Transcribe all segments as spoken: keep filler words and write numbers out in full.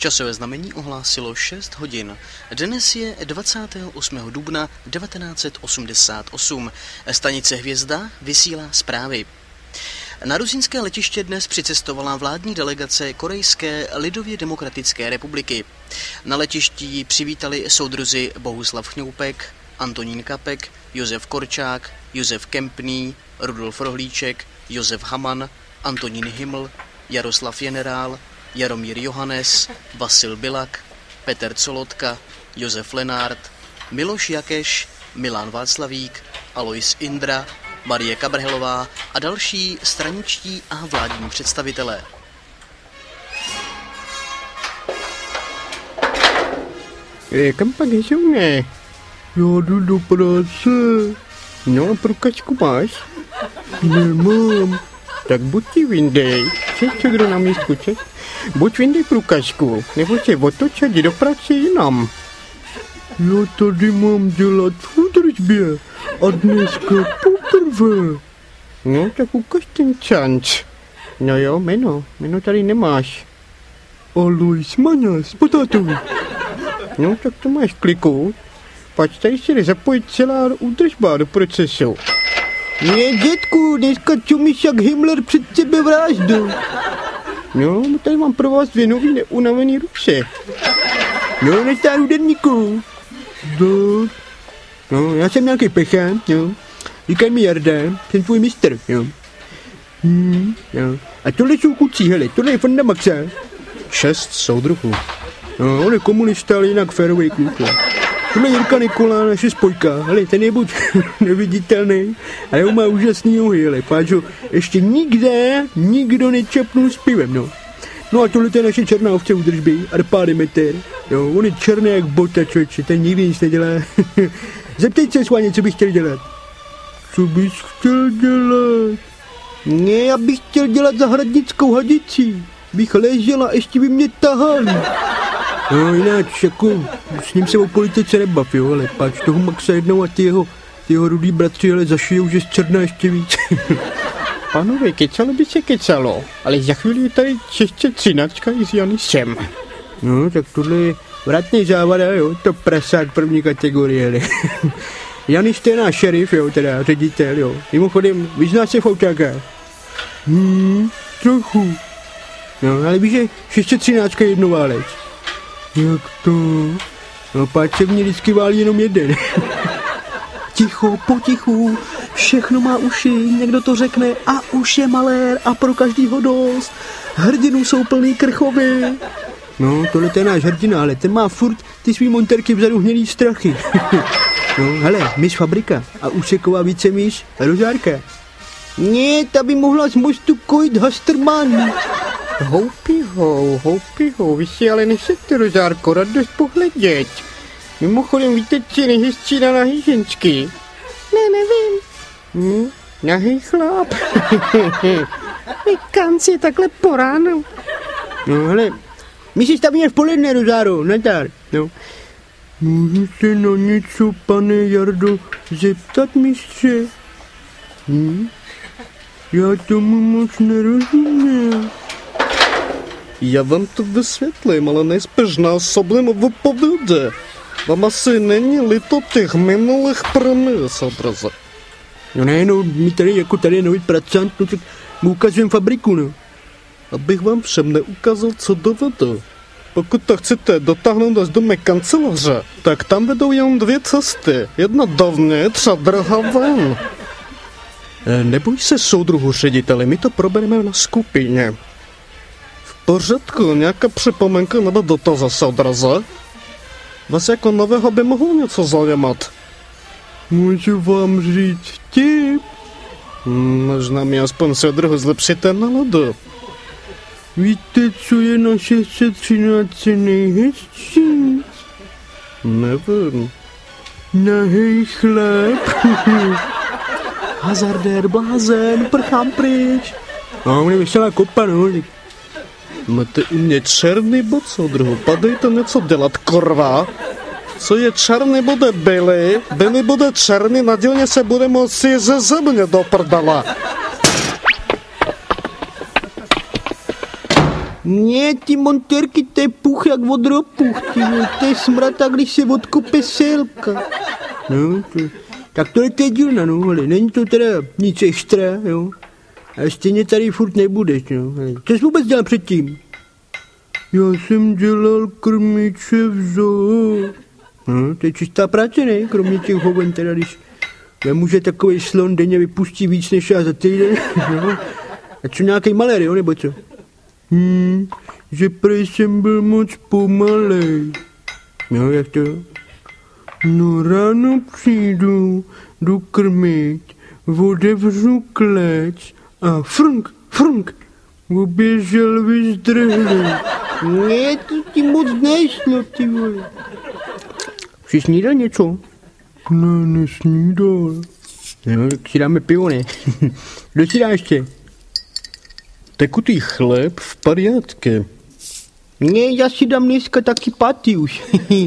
Časové znamení ohlásilo šest hodin. Dnes je dvacátého osmého dubna devatenáct set osmdesát osm. Stanice Hvězda vysílá zprávy. Na rusínské letiště dnes přicestovala vládní delegace Korejské lidově demokratické republiky. Na letišti ji přivítali soudruzi Bohuslav Chňoupek, Antonín Kapek, Josef Korčák, Josef Kempný, Rudolf Rohlíček, Josef Haman, Antonín Himl, Jaroslav Generál, Jaromír Johannes, Vasil Bilak, Petr Colotka, Josef Lenárd, Miloš Jakeš, Milan Václavík, Alois Indra, Marie Kabrhelová a další straničtí a vládní představitelé. E, kam pak jdou, ne? Já jdu do práce. No a průkačku máš? Nemám. Tak buď ti vyndej. Češ, co kdo na místku, češ? Buď vyndej průkačku, nebo se otoč a jdi do práce jinam. Já tady mám dělat v údržbě a dneska poprvé. No, tak ukaž ten čanč. No jo, jméno, jméno tady nemáš. Alois Maňas, potátovi. No, tak to máš kliknout. Pak tady se jde zapojit celá údržba do procesu. Ne, dětku, dneska čumíš jak Himmler před tebe vraždu. No, tady mám pro vás dvě nový neunavený ruce. No, na stáru denníku. Zdar. No, já jsem nějaký pechant, jo. Říkaj mi Jarda, jsem tvůj mistr, jo. Hmm, jo. A tohle jsou kucí, hele, tohle je Fonda Maxa. Šest soudruhů. No, on je komunista, ale jinak férovej kluk, jo. Tohle je Jirka Nikola, naše spojka, hele, ten je buď neviditelný, ale on má úžasný nohy, hele, páč ho ještě nikde, nikdo nečapnul s pivem, no. No a tohle je naše černá ovce údržby, Arpá Demeter, jo, on je černý jak bota, člověče, ten nikdy nic nedělá. Zeptej se, Sváně, co bych chtěl dělat. Co bys chtěl dělat? Ne, já bych chtěl dělat zahradnickou hadici, bych ležel a ještě by mě tahal. No jinak, jako, s ním se o politice nebav, jo, ale páč toho Maxa jednou a ty jeho, ty jeho rudý bratři, ale zašijou, že zčerná ještě víc. Pánové, kecalo by se kecalo, ale za chvíli je tady čeště třináctka i s Janisem. No, tak tohle je vratný závada, jo, to prasát první kategorie, Janis to je náš šerif, jo, teda ředitel, jo. Mimochodem, vyzná se v autákách? Hmm, trochu. No, ale víš, že šest třináctka je jednoválec. Jak to? No, páč se v ní vždycky válí jenom jeden. Ticho, potichu, všechno má uši, někdo to řekne a už je malér a pro každýho dost. Hrdinů jsou plný krchovy. No, tohle je náš hrdina, ale ten má furt ty svý monterky vzadu hnědý strachy. No, hele, myš Fabrika a úseková vícemíš Rožárka. Ne, ta by mohla z mostu kojit Hasterman. Houpihou, houpihou, vy si ale nesete, Rožárko, radost pohledět. Mimochodem, víte, co je nejhezčí na nahý ženský? Ne, nevím. Hm, nahý chlap. Vykanci je takhle po ránu. No, hele, my si stavíme v poledne, Rozáro, nazdar. No. Můžu se na něco, pane Jardo, zeptat, mistře? Hm? Já tomu moc nerozumím. Já vám to vysvětlím, ale nejspíš násobným v povědě. Vám asi není líto těch minulých premií, soudruze. No ne, no, my tady jako tady je nový pracant, no tak mu ukazujeme fabriku, no. Abych vám všem neukázal, co dovedu. Pokud to chcete dotáhnout až do mé kanceláře, tak tam vedou jen dvě cesty. Jedna dovnitř a druhá ven. E, neboj se, soudruhu řediteli, my to probereme na skupině. V pořádku, nějaká připomenka nebo dotaz, soudruze? Vás jako nového by mohlo něco zajímat. Můžu vám říct vtip? Hmm, možná mi aspoň soudruhu zlepšíte náladu. Víte, co je na šest set třináct nejhezčí? Nevím. Nahej chlap. Hazardér, blázen, prchám pryč. No, on je veselá kopa, no. Máte u mě černý bod, soudruhu, padejte něco dělat, korva. Co je černý, bude bílý, bílý bude černý, nadělně se bude moci ze země do prdala. Ne, ty montérky, to je puch jak od ropuch, ty, to je smrata, když se odkope selka. No, to, tak tohle je dílna, no, ale není to teda nic extra, jo. A stejně tady furt nebudeš, no. Co jsi vůbec dělal předtím? Já jsem dělal krmiče v zoo. No, to je čistá práce, ne? Kromě těch hoven, teda když nemůže takový slon denně vypustí víc než já za týden, no. A co nějaký malér, jo, nebo co? Hmm, že prej jsem byl moc pomalej. No, jak to? No, ráno přijdu, jdu krmit, otevřu klec a frnk, frnk, oběžel vyzdrhli. Ne, to ti moc nešlo, ty vole. Jsi snídal něco? Ne, nesnídal. No, tak si dáme pivo, ne? Kdo si dá ještě? Tekutý chléb v pariátke. Ne, já si dám dneska taky paty už.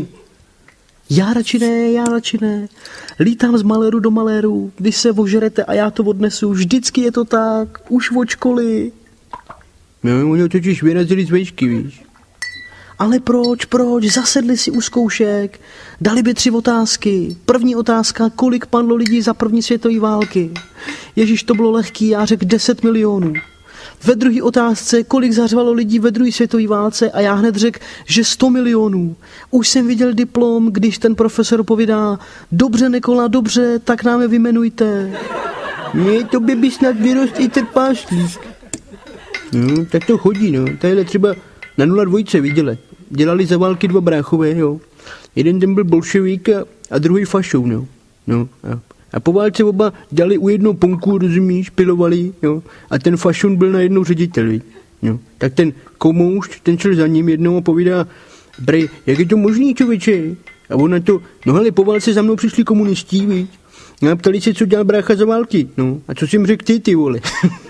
Já radši ne, já radši ne. Lítám z maléru do maléru, když se ožerete a já to odnesu. Vždycky je to tak, už od školy. No, oni totiž vyrazili z vejšky, víš. Ale proč, proč? Zasedli si u zkoušek, dali by tři otázky. První otázka, kolik padlo lidí za první světové války. Ježíš, to bylo lehký, já řekl deset milionů. Ve druhé otázce, kolik zařvalo lidí ve druhé světové válce a já hned řekl, že sto milionů. Už jsem viděl diplom, když ten profesor povídá, dobře Nikola, dobře, tak nám je vyjmenujte. Ne, to by by snad vyrost i trpášlík. No, tak to chodí, no. Tadyhle třeba na nula dvojce viděli. Dělali za války dva bráchové, jo. Jeden ten byl bolševík a, a druhý fašou, no. No, a, a po válce oba dělali u jednoho ponku, rozumíš, pilovali, jo. A ten fašon byl najednou ředitel, víš. No. Tak ten komoušť, ten šel za ním jednou a povídá, brej, jak je to možný, člověče? A on na to, no hele, po válce za mnou přišli komunistí, víš. A ptali se, co dělal brácha za války, no. A co jsi jim řekl ty, ty vole?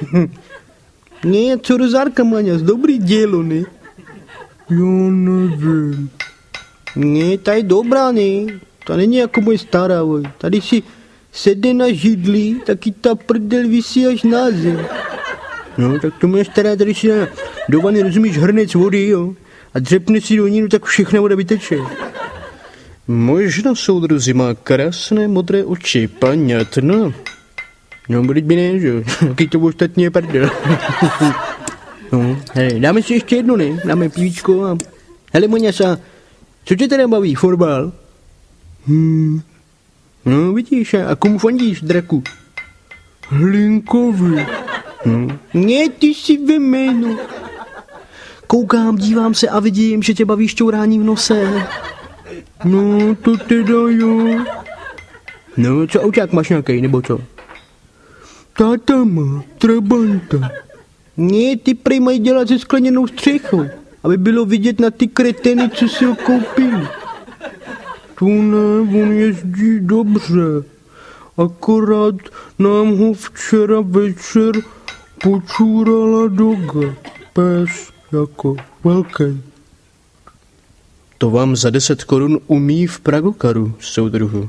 Ne, co rozárka, Maňas, dobrý dělo, ne? Jo, nevím. Ne, ta je dobrá, ne? Ta není jako moje stará, voj. Tady si sedne na židli, taky ta prdel visí až na zem. No, tak to moje stará tady si na do vany, rozumíš, hrnec vody, jo? A dřepne si do ní, no tak všechna voda vyteče. Možná soudruzi má krásné modré oči, paňat, no. No, bude by ne, že? Taky to ostatní je prdel. No, hej, dáme si ještě jedno, ne? Dáme píčko a... Hele, Moňasa, co tě teda baví, fotbal? Hmm. No, vidíš, a komu fandíš, draku? Hlinkovi. Hmm. Ne, ty jsi ve jménu. Koukám, dívám se a vidím, že tě baví šťourání v nose. No, to teda jo. No, co auták máš nějakej, nebo co? Táta má trabanta. Ne, ty prej mají dělat se skleněnou střechou, aby bylo vidět na ty kreteny, co si ho koupili. To ne, on jezdí dobře. Akorát nám ho včera večer počůrala doga. Pes jako velký. To vám za deset korun umí v Pragokaru, soudruhu.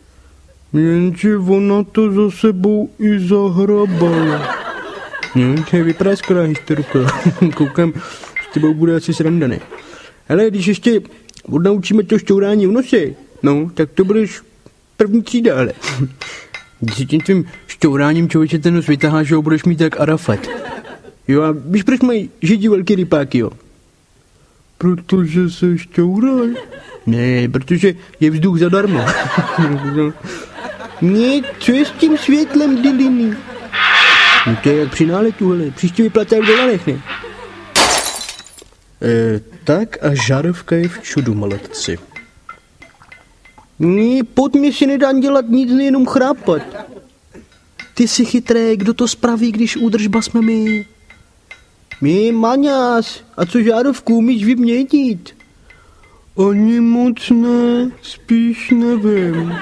Jenže ona to za sebou i zahrabala. No, to je vypadá skvělá historka. Koukám, s tebou bude asi sranda, ne? Hele, když ještě odnaučíme to šťourání v nose, no, tak to budeš první třída, ale. Když si tím tvým šťouráním, člověče, ten nos vytaháš, že ho budeš mít tak Arafat. Jo, a víš, proč mají židi velký rypáky, jo? Protože se šťouraj. Ne, protože je vzduch zadarmo. Ne, co je s tím světlem diliny? No to je jak při náletu, hele. Příště vyplataj v dolarech, ne? E, tak a žárovka je v čudu, maletci. Ne, pod mě si nedá dělat nic, nejenom chrápat. Ty jsi chytré, kdo to spraví, když údržba jsme my? My, Maňas, a co žárovku umíš vyměnit? Ani moc ne, spíš nevím.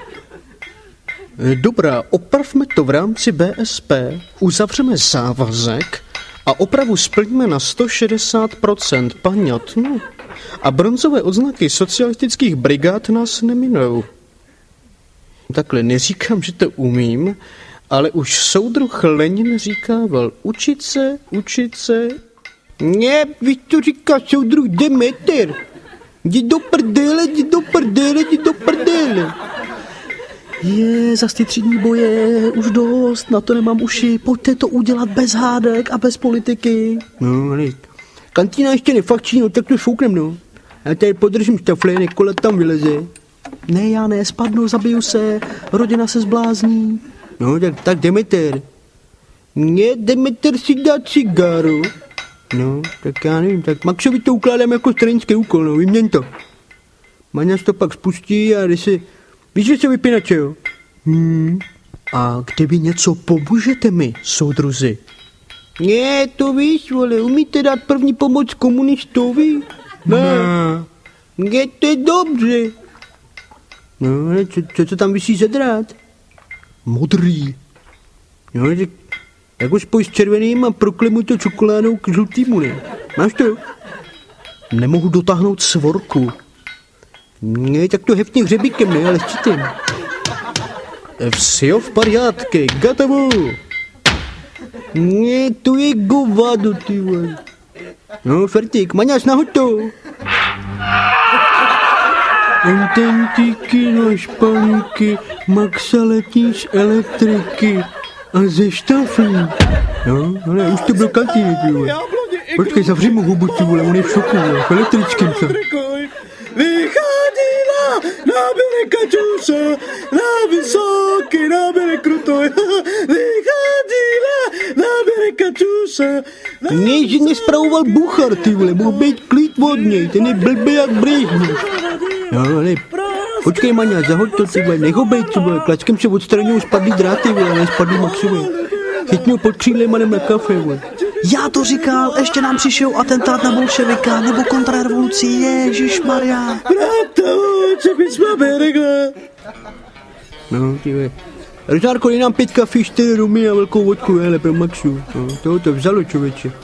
Dobrá, opravme to v rámci B S P, uzavřeme závazek a opravu splníme na sto šedesát procent, paňat, no. A bronzové odznaky socialistických brigád nás neminou. Takhle, neříkám, že to umím, ale už soudruh Lenin říkával, učit se, učit se, Ne, víš, co říká soudruh Demeter? Jdi do prdele, jdi do prdele, jdi do prdele. Je, zas ty třídní boje, už dost, na to nemám uši, pojďte to udělat bez hádek a bez politiky. No, ale kantýna ještě nefakčí, no tak to šouknem, no. Já tady podržím štafle, Nikola tam vyleze. Ne, já ne, spadnu, zabiju se, rodina se zblázní. No, tak, tak Demeter. Ne, Demeter si dá cigáru. No, tak já nevím, tak Maxovi to ukládám jako stranický úkol, no, vyměň to. Maňaš to pak spustí a jde se, víš, že se vypínače, jo? Hmm. A kdyby něco pomůžete mi, soudruzi? Ne, to víš, vole, umíte dát první pomoc komunistovi? Ne. Ne, to je dobře. No, ale co, co, co tam vysí za drát? Modrý. No, tak jako spoj s červeným a proklemu to čokoládou k žlutýmu, ne? Máš to? Nemohu dotáhnout svorku. Ne, tak to heftně hřebíkem, ne, ale s čitem. Vsio v pariátky, gotovo. Ne, to je govado, ty vole. No, Fertík, Maňáš, nahoď to. Autentíky na špalíky, Maxa letí z elektriky a ze štaflí. No, no ne, už to byl kantýny, ty vole. Počkej, zavři mu hubu, ty vole, on je v šoku, vole, v elektrickým se. Vycházila, náběre kačuše, na vysoký, náběre krutoj. Vycházila, náběre kačuše. Ne, že nespravoval Buchar, ty vole, mohl být klid od něj, ten je blbý jak Brežněv. No, ale počkej, Maňa, zahoď to, ty vole, nech ho bejt, ty vole, klačkem se odstraňují spadlý dráty, vole, ne spadlý Maxovi. Chytňu pod křídlem a jdem na kafe, vole. Já to říkal, ještě nám přišel atentát na bolševika nebo kontrarevolucí, ježišmarja. Brato, co bys máme regla? No, ty vole. Rožárko, dej nám pět kafí, čtyři rumy a velkou vodku, hele, pro Maxu. No, toho to vzalo, člověče.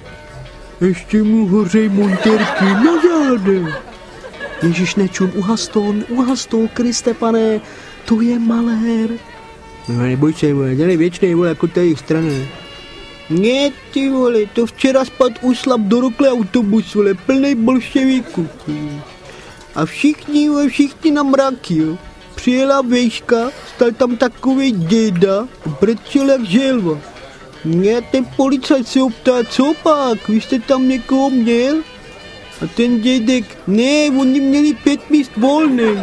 Ještě mu hořej monterky na zádech. Ježíš, nečum, uhaston, uhaston, Kriste, pane, to je malér. No, neboj se, vole, ten je věčnej, vole, jako ta jejich strana. Ne, ty vole, to včera spad uslap do rokle autobus, vole, plnej bolševíků. A všichni, vole, všichni na mraky, jo. Přijela vejška, stal tam takovej děda, brečel jak želva. Ne, ten policajt se optá, co pak, vy jste tam někoho měl? A ten dědek, ne, oni měli pět míst volných.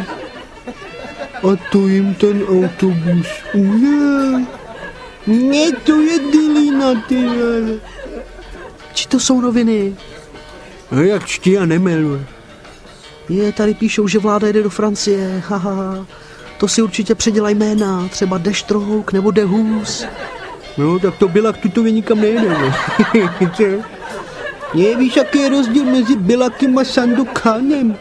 A to jim ten autobus ujel. Ne, to je dilina, ty vole. Či to jsou noviny? No jak čtí a nemel. Je, tady píšou, že vláda jede do Francie, haha. To si určitě předělaj jména, třeba Deštrouk nebo Dehus. No, tak to Bilak tutově nikam nejde, co? Ne, víš, jaký je rozdíl mezi Bilakem a Sandokanem?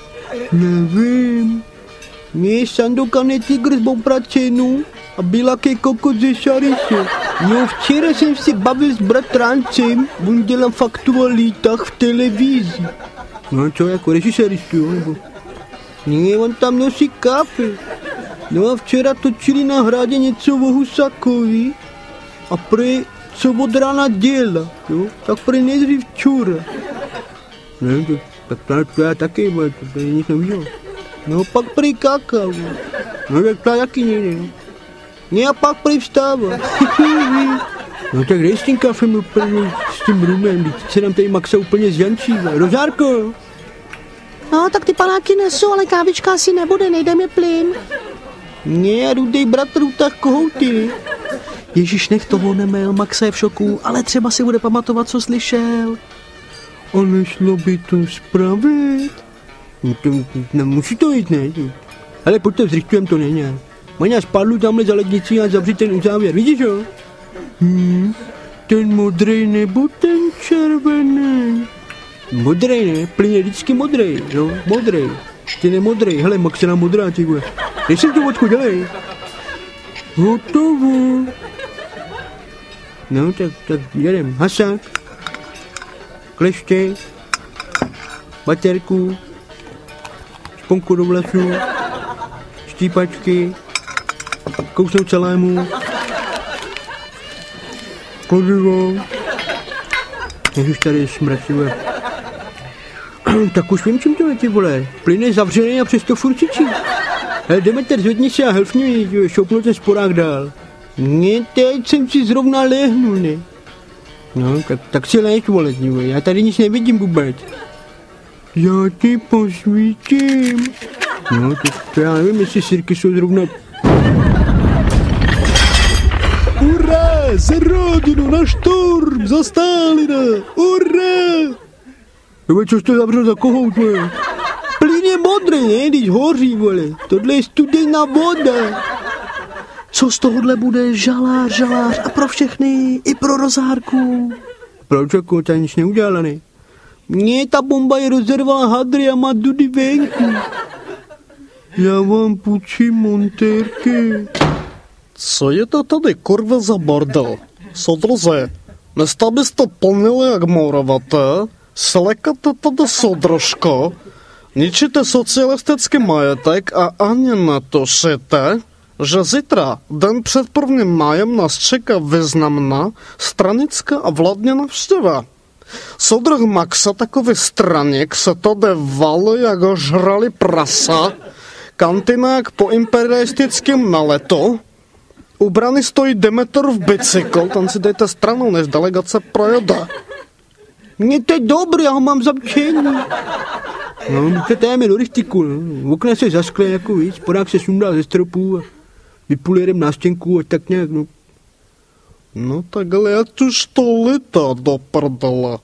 Nevím. Ne, Sandokan je tygr z Bobračenu a Bilak je kokot ze Šariše. No, včera jsem si bavil s bratrancem, on dělal faktualitách v televizi. No, co, jako režiseristu, jo, nebo? Ne, on tam nosí kafe. No a včera točili na Hradě něco o Husákovi a prý, co od rána děla, jo, tak prý nejdřív čura. Ne, to, tak to, to já taky, bo, to, to nic neviděl. No, pak prý kakao. No, tak to taky nejde, no. Ne, a pak prý vstává. No, tak dej s tím kafem úplně, s tím rumem, teď se nám tady Maxa úplně zjančí. Rožárko! No, tak ty panáky nesou, ale kávička asi nebude, nejde mi plyn. Ne, rudej bratr utah kohouty. Ježíš, nech toho nemel, Maxa je v šoku, ale třeba si bude pamatovat, co slyšel. Ale šlo by to spravit. No, to, no, musí to jít, ne? Ale pojďte, zrychtujem to, ne? Maňa, spadlu tamhle za lednici a zavři ten uzávěr, vidíš, jo? Hmm, ten modrej nebo ten červený? Modrej, ne? Plyn je vždycky modrej, no, modrej. Ten je modrej, hele, Max je nám modrá, ty vole. Dej si tu vodku, dělej. Hotovo. No, tak, tak jedem. Hasák. Kleště. Baterku. Šponku do vlasů. Štípačky. Kousnout salámu. Kladivo. Ježiš, tady je smrad, ty vole. Tak už vím, čím to je, ty vole. Plyn je zavřený a přesto furt čičí. Hele, Demeter, zvedni se a helfni mi, šoupnu ten sporák dál. Ne, teď jsem si zrovna lehnul, ne. No, tak, tak si léž, vole, vole, já tady nic nevidím vůbec. Já ti posvítím. No, to, to já nevím, jestli sirky jsou zrovna... Ura, za rodinu, na šturm, za Stalina, ura! Vole, což to zavřel za kohout, vole? Plyn je modrý, ne, když hoří, vole. Tohle je studená voda. Co z tohohle bude žalář, žalář a pro všechny, i pro Rozárku. Proč, jako, ta nic neudělala, ne? Ne, ta bomba je rozervala hadry a má dudy venku. Já vám půjčím montérky. Co je to tady, kurva, za bordel? Soudruze, místo byste plnili jak mouravaté, slekate tady soudružko, ničíte socialistický majetek a ani netušíte, že zítra, den před prvním májem, nás čeká významná stranická a vládní návštěva. Soudruh Maxa, takový straník, se tady valí, jak ho žrali prasa, kantina jak po imperialistickém naletu, u brany stojí Demeter v bicykl, tam si dejte stranou, než delegace projede. Mně to je dobrý, já ho mám zamčený. No, to je mi do rychtiku, no. Okna se zaskle jako víc, podák se sundá ze stropů a vypulérem na stěnku a tak nějak, no. No tak ale já už to lítá do prdele.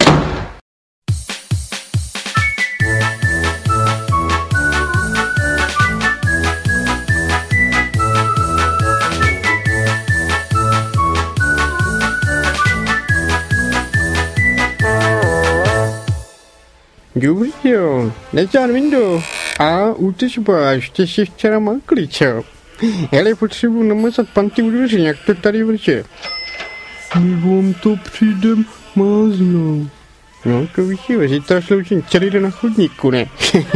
Dobrý jo, neťán window. A útržba, ještě si včera makli, čo? Hele, potřebuji namazat panty u dveří, jak to tady vrže. My vám to přijdem máznout. No, to víš jo, zítra sloučím celý den na chodníku, ne?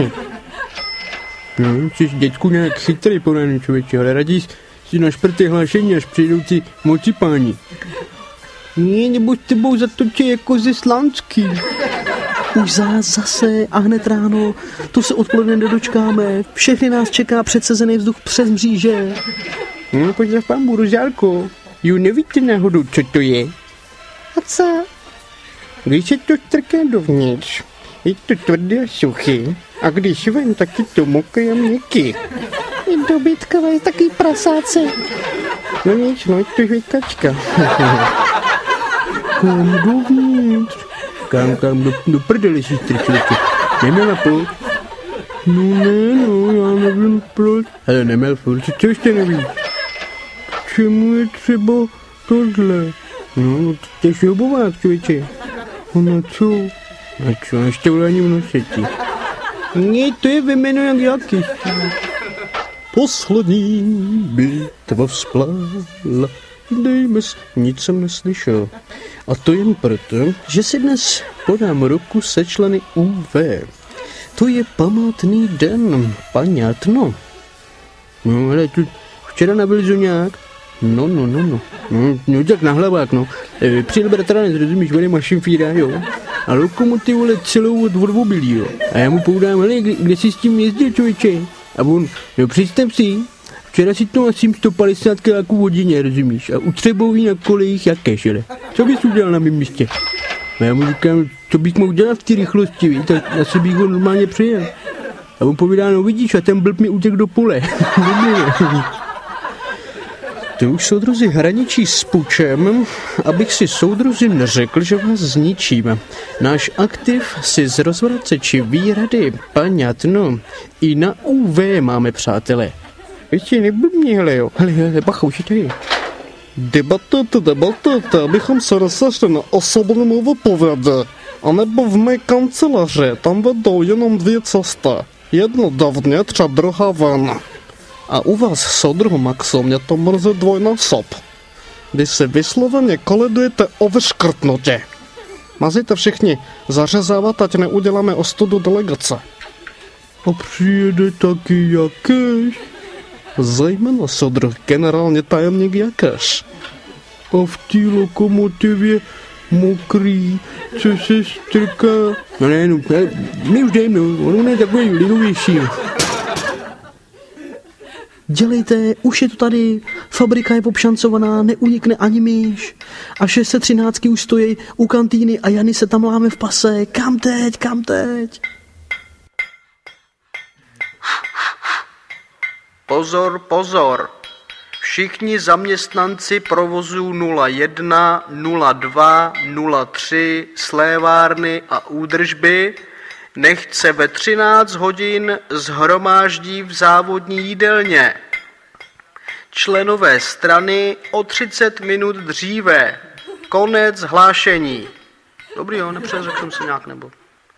No, jsi dětku nějak chytrý poraný, člověče, ale raději si na šprty hlášení, až přijdou ti moci páni. Ne, nebo s tebou zatočí jako ze Slánský. Už za, zase a hned ráno, tu se odpoledne nedočkáme, všechny nás čeká předsezený vzduch přes mříže. No, pojď za pambu, Rozálko. Jo, nevíte náhodou, co to je? A co? Když se to trká dovnitř, je to tvrdé a suchý, a když ven, tak je to mokré a měkký. Je dobytkové, taky prasáce. No nic, no je to žvěkačka. Kam dovnitř? Kam, kam, do, do prdele, sestry, člověče. Neměla půl? No ne, no, já nevím proč. Ale neměl furt, co ještě nevíš? Čemu je třeba tohle? No, to je šroubovák, člověče. Ona co? A co, ještě vole ani v noseti. Ne, to je vymeno jak jaký. Poslední bitva vzplála, dejme s... Nic jsem neslyšel. A to jen proto, že si dnes podám ruku se členy U V. To je památný den, paňátno. No, ale tu včera nabil nějak. No, no, no, no. No, no tak na hlavák, no. E, přijel bratranec, rozumíš, vede mašinfíra, jo. A lokomotivu vole celou od odvobilí, jo. A já mu poudám, hele, kde, kde jsi s tím jezdil, člověče? A on, no představ si, včera si to asi sto padesát kiláků v hodině, rozumíš? A u Třebový na kolejích jakéž, hele. Co bys udělal na mém místě? A já mu říkám, co bych mohl dělat v té rychlosti, víš? Tak asi bych ho normálně přijel. A on povídá, no vidíš, a ten blb mi utek do pole. To už soudruzi hraničí s pučem, abych si soudruzi neřekl, že vás zničíme. Náš aktiv si z rozvraceči výrady, paňatno, i na U V máme, přátelé. Ještě neblbni, hele jo. Hele, hele, bacha, už je tady. Debatujte, debatujte, abychom se rozešli na osobném vypovědě. A nebo v mé kanceláři, tam vedou jenom dvě cesty. Jedna dovnitř a druhá ven. A u vás, soudruhu Maxo, mě to mrzí dvojnásob. Když se vysloveně kolidujete o vyškrtnutí. Mazíte všichni zařezávat, ať neuděláme ostudu delegace. A přijede taky Jakéš? Zejména soudruh generální tajemník Jakéš. A v té lokomotivě mokrý, co se strká. No ne, no, my už jdeme, no, ono je takový lidovější. Dělejte, už je to tady, fabrika je obšancovaná, neunikne ani myš. A šest set třináct už stojí u kantýny a Jany se tam láme v pase. Kam teď, kam teď? Pozor, pozor. Všichni zaměstnanci provozu nula jedna, nula dva, nula tři, slévárny a údržby nechť se ve třináct hodin shromáždí v závodní jídelně. Členové strany o třicet minut dříve. Konec hlášení. Dobrý, jo, nepřeřekl jsem se nějak, nebo...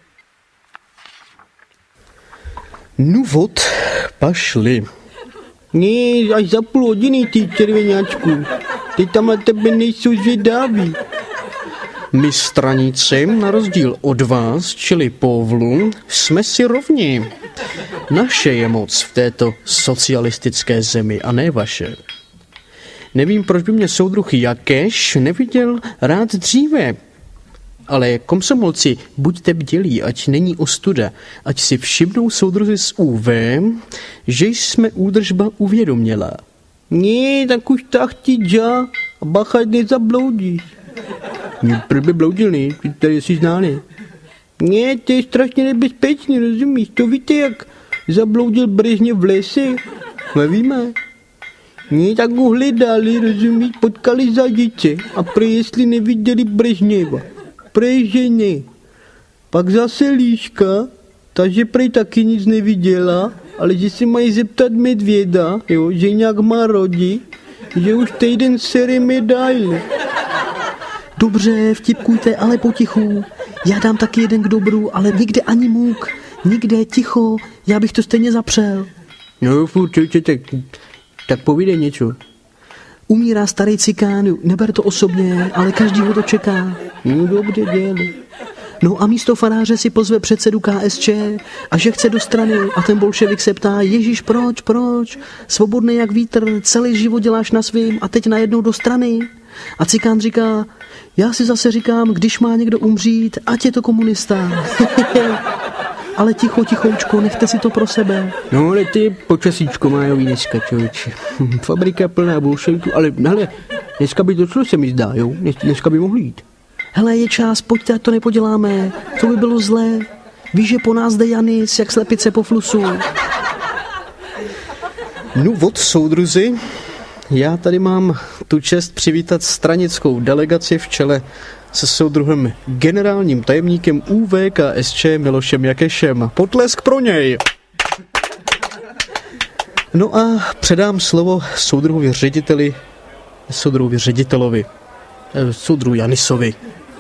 No vod, pašli. Ne, až za půl hodiny, ty červeňáčku. Ty tam na tebe nejsou zvědaví. My straníci, na rozdíl od vás, čili povlu, jsme si rovni. Naše je moc v této socialistické zemi a ne vaše. Nevím, proč by mě soudruh Jakeš neviděl rád dříve. Ale komsomolci, buďte bdělí, ať není ostuda, ať si všimnou soudruzi z ú vé, že jsme údržba uvědoměla. Ne, tak už tak ti dža, a bacha, nezabloudíš. Proč by bloudil, ne? Ty tady jsi znáný. Ne, to je strašně nebezpečný, rozumíš? To víte, jak zabloudil Brežněv v lese? Nevíme. Ne, tak ho hledali, rozumíš? Potkali zadice a prej jestli neviděli Brežněva. Prej, že ne. Pak zase Líška, takže prej taky nic neviděla, ale že si mají zeptat medvěda, jo, že nějak má rodi, že už týden sere medaile. Dobře, vtipkujte, ale potichu. Já dám taky jeden k dobru, ale nikde ani muk. Nikde, ticho, já bych to stejně zapřel. No, furt, tak, tak povídej něco. Umírá starý cikán, neber to osobně, ale každý ho to čeká. No dobře, dělej. No a místo faráře si pozve předsedu ká es čé a že chce do strany a ten bolševik se ptá, Ježíš, proč, proč? Svobodný jak vítr, celý život děláš na svým a teď najednou do strany. A cikán říká, já si zase říkám, když má někdo umřít, ať je to komunista. Ale ticho, tichoučko, nechte si to pro sebe. No ale ty počasíčko májový dneska, člověče. Fabrika plná bolševiků, ale hele, dneska by to šlo, se mi zdá, jo? Dneska by mohli jít. Hele, je čas, pojďte, ať to nepoděláme. To by bylo zlé. Víš, že po nás jde Janis, jak slepice po flusu. No vod, soudruzi, já tady mám tu čest přivítat stranickou delegaci v čele se soudruhem generálním tajemníkem ú vé ká es čé Milošem Jakešem. Potlesk pro něj! No a předám slovo soudruhovi řediteli, soudruhovi ředitelovi, soudruhu Janisovi.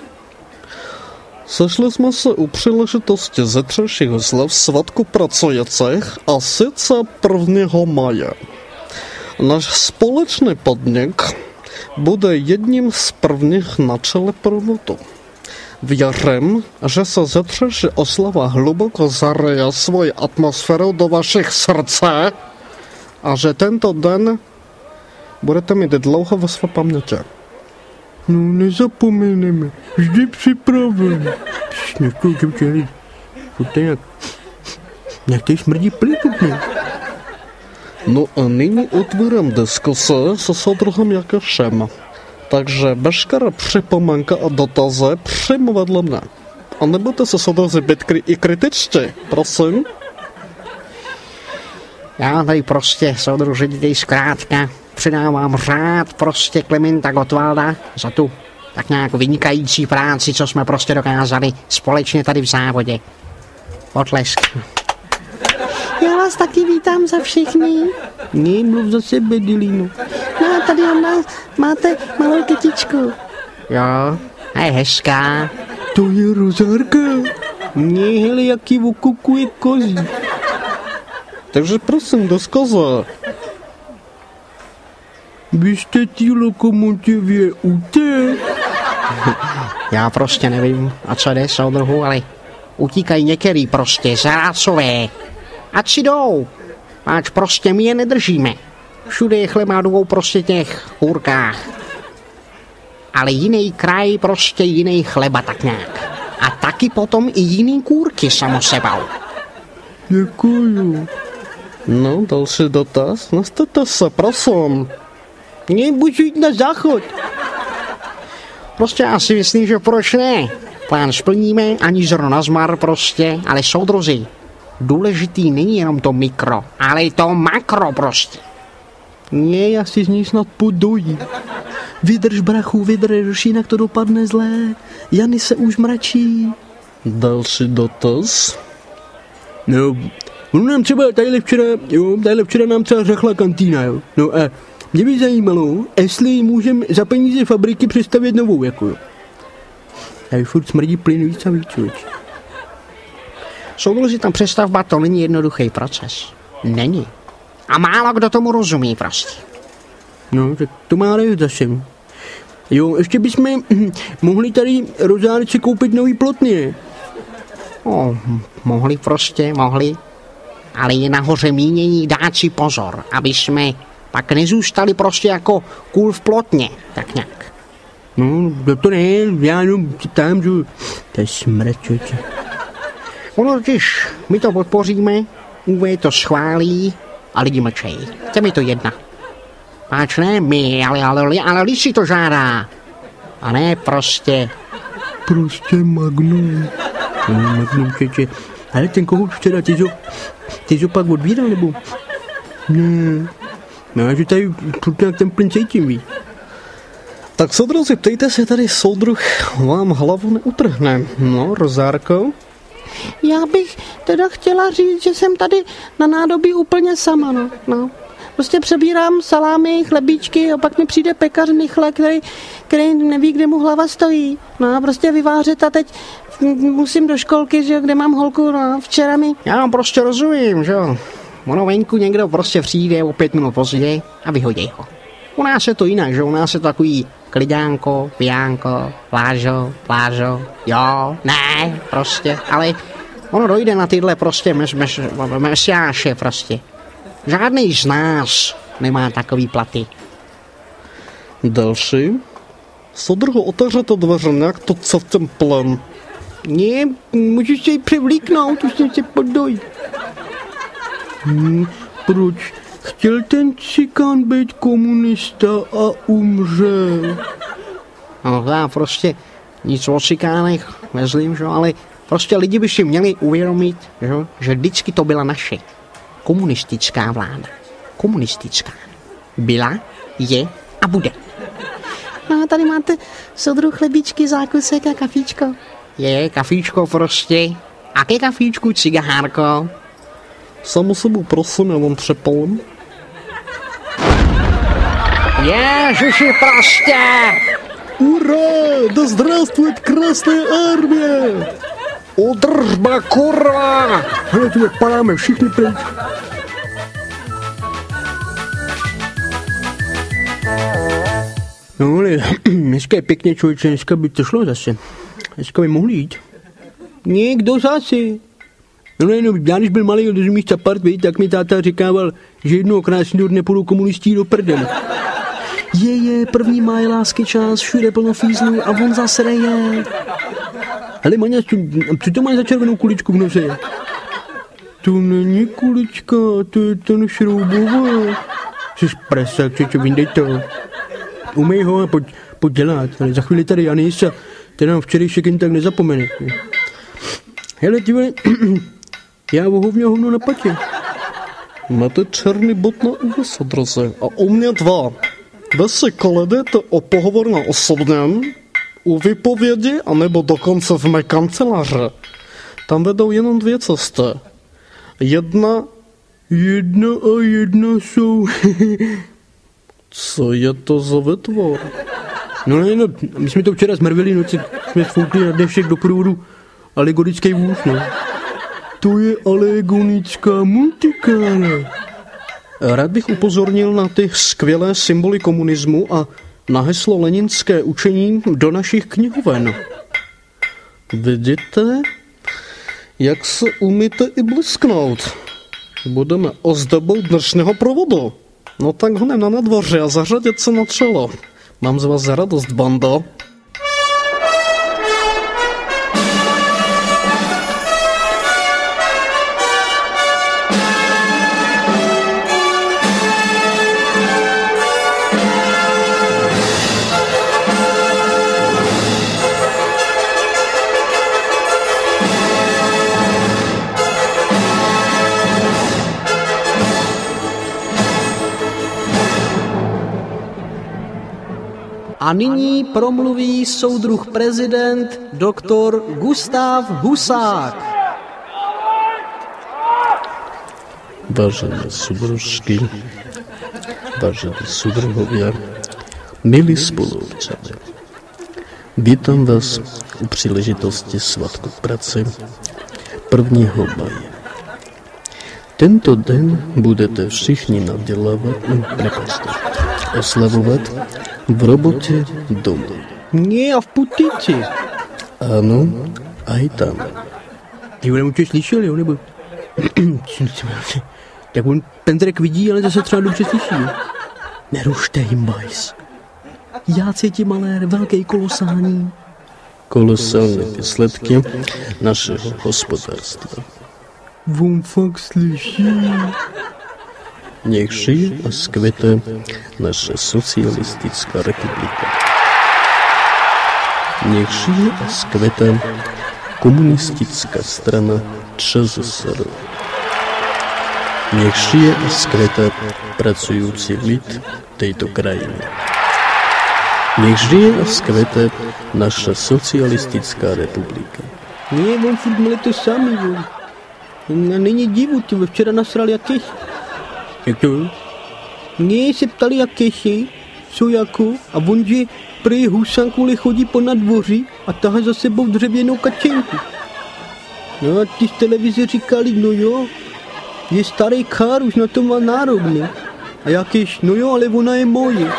Sešli jsme se u příležitosti zítřejšího slav svatku pracujících a sice prvního máje. Náš společný podnik bude jedním z prvních na čele provodu. Věřím, že se zítřejší oslava hluboko zaryje svoji atmosféru do vašich srdce a že tento den budete mít dlouho ve své paměti. No, nezapomeneme, vždy připraven. Nechtěl jsem tě říct, to nějak, nějak tady smrdí plítukně. No a nyní otvírám diskuse se soudruhem Jakešem. Takže veškeré připomínky a dotazy přímo vedle mne. A nebudete se soudruzi být kri- i kritičtí, prosím. Já tady prostě, soudruh ředitel, zkrátka předávám řád prostě Klementa Gottwalda za tu tak nějak vynikající práci, co jsme prostě dokázali společně tady v závodě. Potlesk. Já vás taky vítám za všechny. Ne, mluv za sebe, Dilino. No a tady ona máte malou kytičku. Jo, a je hezká. To je rozárka. Ne, hele, jaký okukuje kozí. Takže prosím, diskuze. Vy jste tí lokomotivě utek. Já prostě nevím, a co jde, soudruhu, ale utíkají některý prostě zarácové. Ať si jdou, páč prostě my je nedržíme. Všude je chleba jdou prostě těch hůrkách. ale jiný kraj, prostě jiný chleba tak nějak. A taky potom i jiný kůrky samo sebou. Děkuju. No, další dotaz. Nastavte se, prosím. Nemůžu jít na záchod. Prostě já si myslím, že proč ne? Plán splníme, ani zrno na zmar prostě, ale soudruzi, důležitý není jenom to mikro, ale i to makro prostě. Ne, já si z ní snad podojím. Vydrž, brachu, vydrž, jinak to dopadne zlé. Jany se už mračí. Další dotaz. No, ono nám třeba tadyhle včera, jo, tadyhle včera nám třeba řechla kantýna, jo. No a mě by zajímalo, jestli můžeme za peníze fabriky přestavět novou, jako jo. Tady furt smrdí plyn víc a víc, člověč. Soudruzi, tam přestavba to není jednoduchý proces. Není. A málo kdo tomu rozumí prostě. No, tak to má rejt zase. Jo, ještě bychom mohli tady rozárci koupit nový plotny. No, mohli prostě, mohli. Ale je nahoře mínění dát si pozor, aby jsme pak nezůstali prostě jako kůl v plotně, tak nějak. No, to ne, já jenom ptám, že to je smrad, člověče. Ono totiž, my to podpoříme, U V to schválí a lidi mlčejí. To mi to jedna. Páč ne my, ale, ale, ale lidi si to žádá. A ne prostě. Prostě Magnum. No, Magnum, člověče. Ale ten kohout včera, ty jsi, ty jsi pak odbíral, nebo? Ne. No, že tady nějak ten plyn cítím, víc. Tak soudruzi, ptejte se, tady soudruh vám hlavu neutrhne. No, Rozárko? Já bych teda chtěla říct, že jsem tady na nádobí úplně sama, no. no. Prostě přebírám salámy, chlebíčky a pak mi přijde pekař Michle, který, který neví, kde mu hlava stojí. No a prostě vyvářet a teď musím do školky, že jo, kde mám holku, no, včera mi... Já vám prostě rozumím, že jo. Ono venku někdo prostě přijde o pět minut později a vyhodí ho. U nás je to jinak, že u nás je to takový klidánko, pijánko, plážo, plážo, jo, ne, prostě, ale ono dojde na tyhle prostě mes, mes, mesiáše prostě. Žádný z nás nemá takový platy. Další. Soudruhu, otevřete dveře, nějak to celkem plán. Ne, můžeš se jí převlíknout, už jsem se podojil. Hmm, proč? Chtěl ten cikán být komunista a umřel. No já prostě nic o cikánech nezlím, že? Ale prostě lidi by si měli uvědomit, že, že vždycky to byla naše komunistická vláda. Komunistická. Byla, je a bude. No a tady máte soudruh, chlebíčky, zákusek a kafíčko. Je, kafíčko prostě. A ke kafíčku cigárko. Samo sebou prosím, já vám přepalím. Ježiši prostě! Ura, da zdravствует Krásné armie! Udržba, kurva! Hele, tu padáme všichni pryč. No ale dneska je pěkně, člověče, dneska by to šlo zase. Dneska by mohli jít. Někdo zase. No ne, no, já když byl malý, rozumíš, capart, víc, tak mi táta říkával, že jednoho krásného dne půjdou komunistí do prdele. Je, je, první máj, lásky čas, všude plno fízlů a on zase reje. Hele, Maňa, co to máš za červenou kuličku v nose? To není kulička, to je ten šroubová. Jsi prsak, čeče, vyndej to. Umej ho a pojď, pojď dělat, ale za chvíli tady Janis a ten nám včerejšek jen tak nezapomene. Hele, ty vole, já vohovně hovno na patě. Máte černý bod na U V, soudruzi, a u mě dva. Vy si kladete o pohovor na osobním, u vypovědi, anebo dokonce v mé kanceláři. Tam vedou jenom dvě cesty. Jedna... Jedna a jedna jsou... Co je to za vytvor? No ne, no, my jsme to včera zmrvili, noci jsme sfoukli na dnešek do průvodu alegorický vůz, no. To je alegonická multikána. Rád bych upozornil na ty skvělé symboly komunismu a na heslo leninské učení do našich knihoven. Vidíte, jak se umíte i blisknout. Budeme ozdobou dnešního provodu. No tak hned na nadvoře a zařadit se na čelo. Mám z vás radost, bando. A nyní promluví soudruh prezident doktor Gustav Husák. Vážené súdružky, vážení súdruhovia, milí spoluobčania, vítam vás u příležitosti Svatku práce prvního maje. Tento den budete všichni nadělávat, prepačte, oslavovat v robotě doma. Nie, a v putici. Ano, a i tam. Ty on určitě slyšel, jo, nebo? Tak on Pendrek vidí, ale zase třeba dobře slyší. Nerušte jim, bajs. Já cítím malér, velký kolosální. Kolosální výsledky našeho hospodářství. On fakt slyší. Nech žije a zkvete naše socialistická republika. Nech žije a zkvete komunistická strana ČSSR. Nech žije a zkvete pracující lid této krajiny. Nech žije a zkvete naša socialistická republika. Nie, on furt měli to samý, on. Není divu, ty včera nasral jakýś. Jak to? Mně se ptali jakési, co jako, a on, že prý Husák kvůli chodí po nadvoří a tahá za sebou dřevěnou kačenku. No a ty z televize říkali, no jo, je starý kár, už na to má nárok, ne? A jakéž, no jo, ale ona je moje.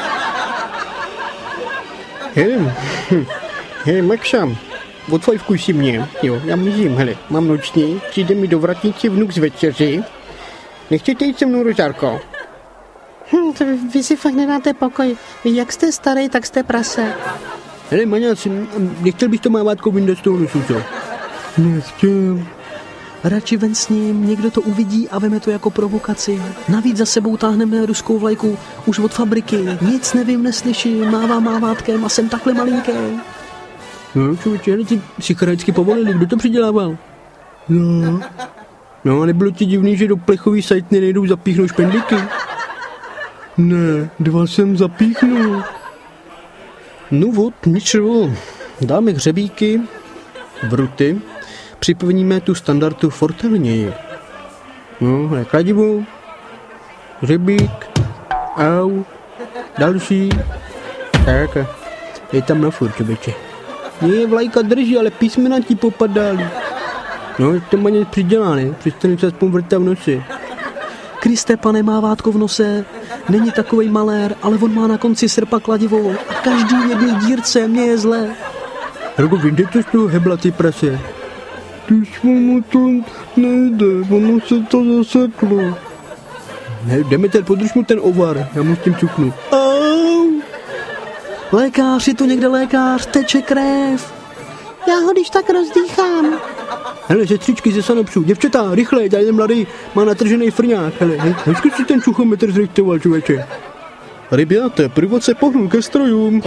Hele, hm, hele, Maxam, odfajfkuj si mě, jo, já mizím, hele, mám noční, přijde mi do vratnice vnuk z večeři. Nechcete jít se mnou, Rožárko? Hm, to vy si fakt nedáte pokoj. Vy jak jste starý, tak jste prase. Hele, Maňac, nechtěl bych to mávátko vyndat z toho nosu, co? Nechtěl. Radši ven s ním, někdo to uvidí a veme to jako provokaci. Navíc za sebou táhneme ruskou vlajku už od fabriky. Nic nevím, neslyším, mávám mávátkem a jsem takhle malinký. No, člověče, hele, ti si krajsky povolili, kdo to přidělával? No. No, nebylo ti divný, že do plechový sajtny nejdou zapíchnout špendlíky? Ne, dva jsem zapíchnul. No vod, ničeho. Dáme hřebíky, vruty, připevníme tu standardu fortelněji. No, hele, kladivo, hřebík, au, další. Tak, je tam na furt, člověče. Nie, vlajka drží, ale písmena ti popadaly. No, to má něco přidělá, ne? Přestane se aspoň vrtat v nose. Kriste, pane, mávátko v nose. Není takovej malér, ale on má na konci srpa kladivo. A každý v jedné dírce, mě je zlé. Rogo, vyjde to z toho hebla, ty prase. Když mu to nejde, ono se to zaseklo. Ne, Demeter, podrž mu ten ovar, já mu s tím čuknu. Au! Lékař, je tu někde lékař, teče krev. Já ho když tak rozdýchám. Hele, sestřičky ze Sanopsu, děvčata, rychle, tady ten mladý má natržený frňák. Hele, hezky si ten čuchometr zrechtoval, člověče. Rybiate, průvod se pohnul ke strojům.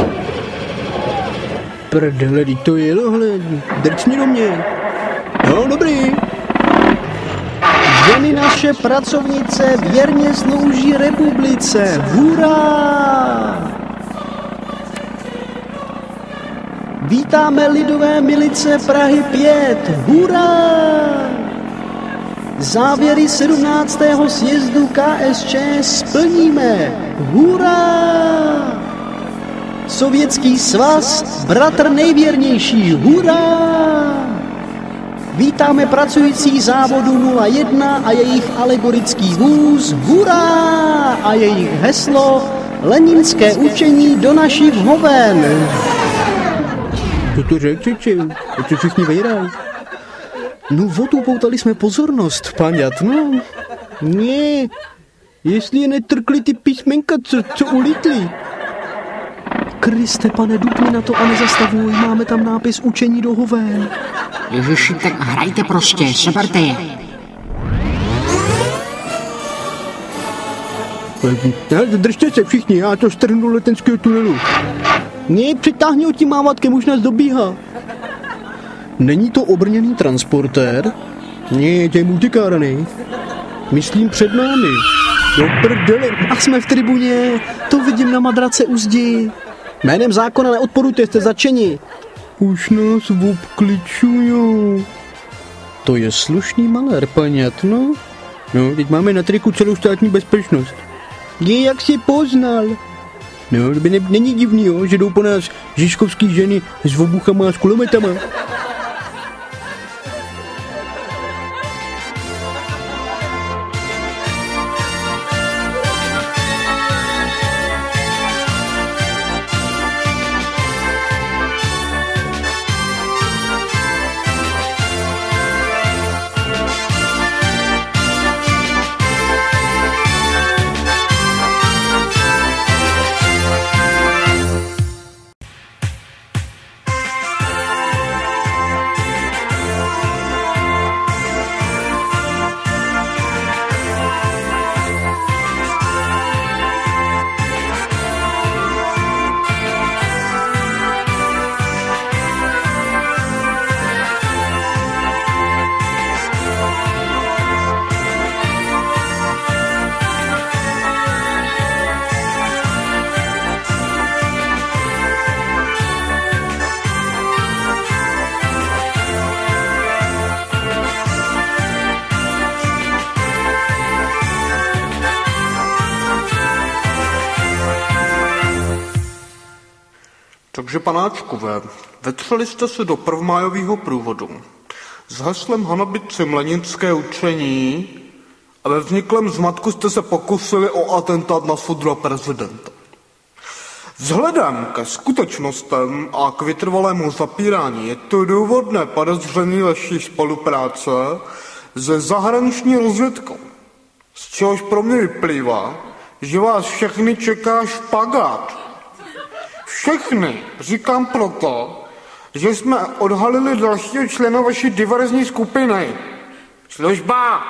Prdele, to jelo, hele, drcni do mě. No, dobrý. Ženy naše pracovnice věrně slouží republice. Hurá! Vítáme lidové milice Prahy pět. Hurá! Závěry sedmnáctého sjezdu K S Č splníme. Hurá! Sovětský svaz, bratr nejvěrnější. Hurá! Vítáme pracující závodu nula jedna a jejich alegorický vůz. Hurá! A jejich heslo Leninské učení do našich hoven. Co to řekl, či? Co všichni vejrají? No vodu poutali jsme pozornost, paňat, no. Ne, jestli je netrkli ty písmenka, co, co ulítli. Kriste, pane, dupni na to a nezastavuj, máme tam nápis učení do hoven. Ježiši, tak hrajte prostě, seberte je. Držte se všichni, já to strhnu do letenského tunelu. Ne, přitáhni ho tím mávatkem, už nás dobíhá. Není to obrněný transportér? Ne, to je multikáraný. Myslím před námi. Do prdele, a jsme v tribuně, to vidím na madrace u zdi. Jménem zákona neodporujte, jste začeni. Už nás obkličujou. To je slušný malér, panětno. No, teď máme na triku celou státní bezpečnost. Je, jak si poznal. No, to by ne, není divný, jo, že jdou po nás žižkovský ženy s obuchama a s kulometama. Takže panáčkové, vetřeli jste se do prvmájového průvodu s heslem hanobit mlenické učení a ve vzniklém zmatku jste se pokusili o atentát na fudra prezidenta. Vzhledem ke skutečnostem a k vytrvalému zapírání je to důvodné podezření vaší spolupráce se zahraniční rozvědkou, z čehož pro mě vyplývá, že vás všechny čeká špagát. Všechny říkám proto, že jsme odhalili dalšího člena vaší diverzní skupiny. Služba!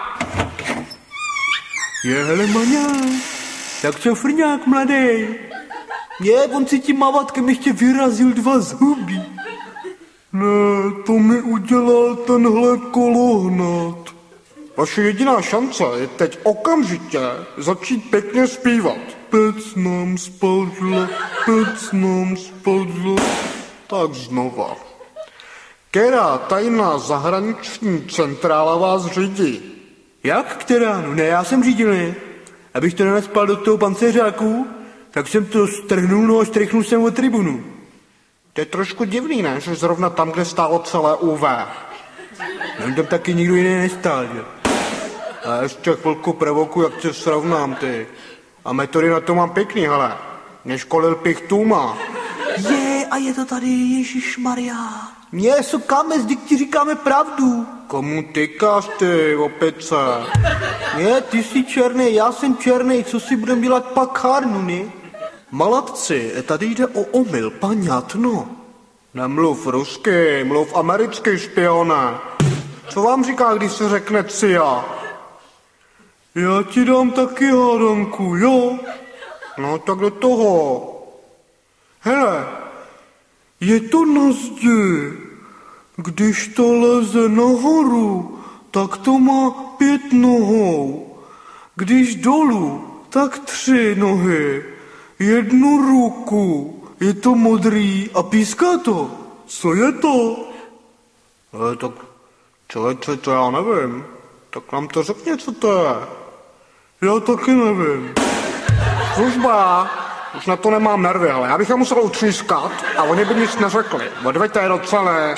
Je, hele, Maňa, tak co frňák, mladej? Je, on si tím mávatkem ještě vyrazil dva zuby. Ne, to mi udělal tenhle kolohnat. Vaše jediná šance je teď okamžitě začít pěkně zpívat. Pec nám spadla, pec nám spadla. Tak znova. Která tajná zahraniční centrála vás řídí? Jak která? No ne, já jsem řídil, ne? Abych to nenaspal do toho pancéřáku, tak jsem to strhnul, no a štrichnul jsem o tribunu. To je trošku divný, ne? Že zrovna tam, kde stálo celé U V. No tam taky nikdo jiný nestál, jo? A ještě chvilku provoku, jak tě srovnám, ty. A metody na to mám pěkný, hele. Neškolil pichtůma. Je, a je to tady, Ježišmarja. Mě, sokáme, zdyk ti říkáme pravdu. Komu tykáš, ty, opice? Ne, ty jsi černý, já jsem černý, co si budem dělat pak hárnu, ne? Malatci, tady jde o omyl, paňatno. Nemluv rusky, mluv americký, špione. Co vám říká, když se řekne C I A? Já ti dám taky hádanku, jo? No tak do toho. Hele, je to na zdi. Když to leze nahoru, tak to má pět nohou. Když dolů, tak tři nohy. Jednu ruku. Je to modrý a píská to. Co je to? Ale tak, člověče, to já nevím. Tak nám to řekně, co to je. Já taky nevím. Služba, už na to nemám nervy, ale já bych je musel utřískat a oni by nic neřekli. Odveďte je do celé.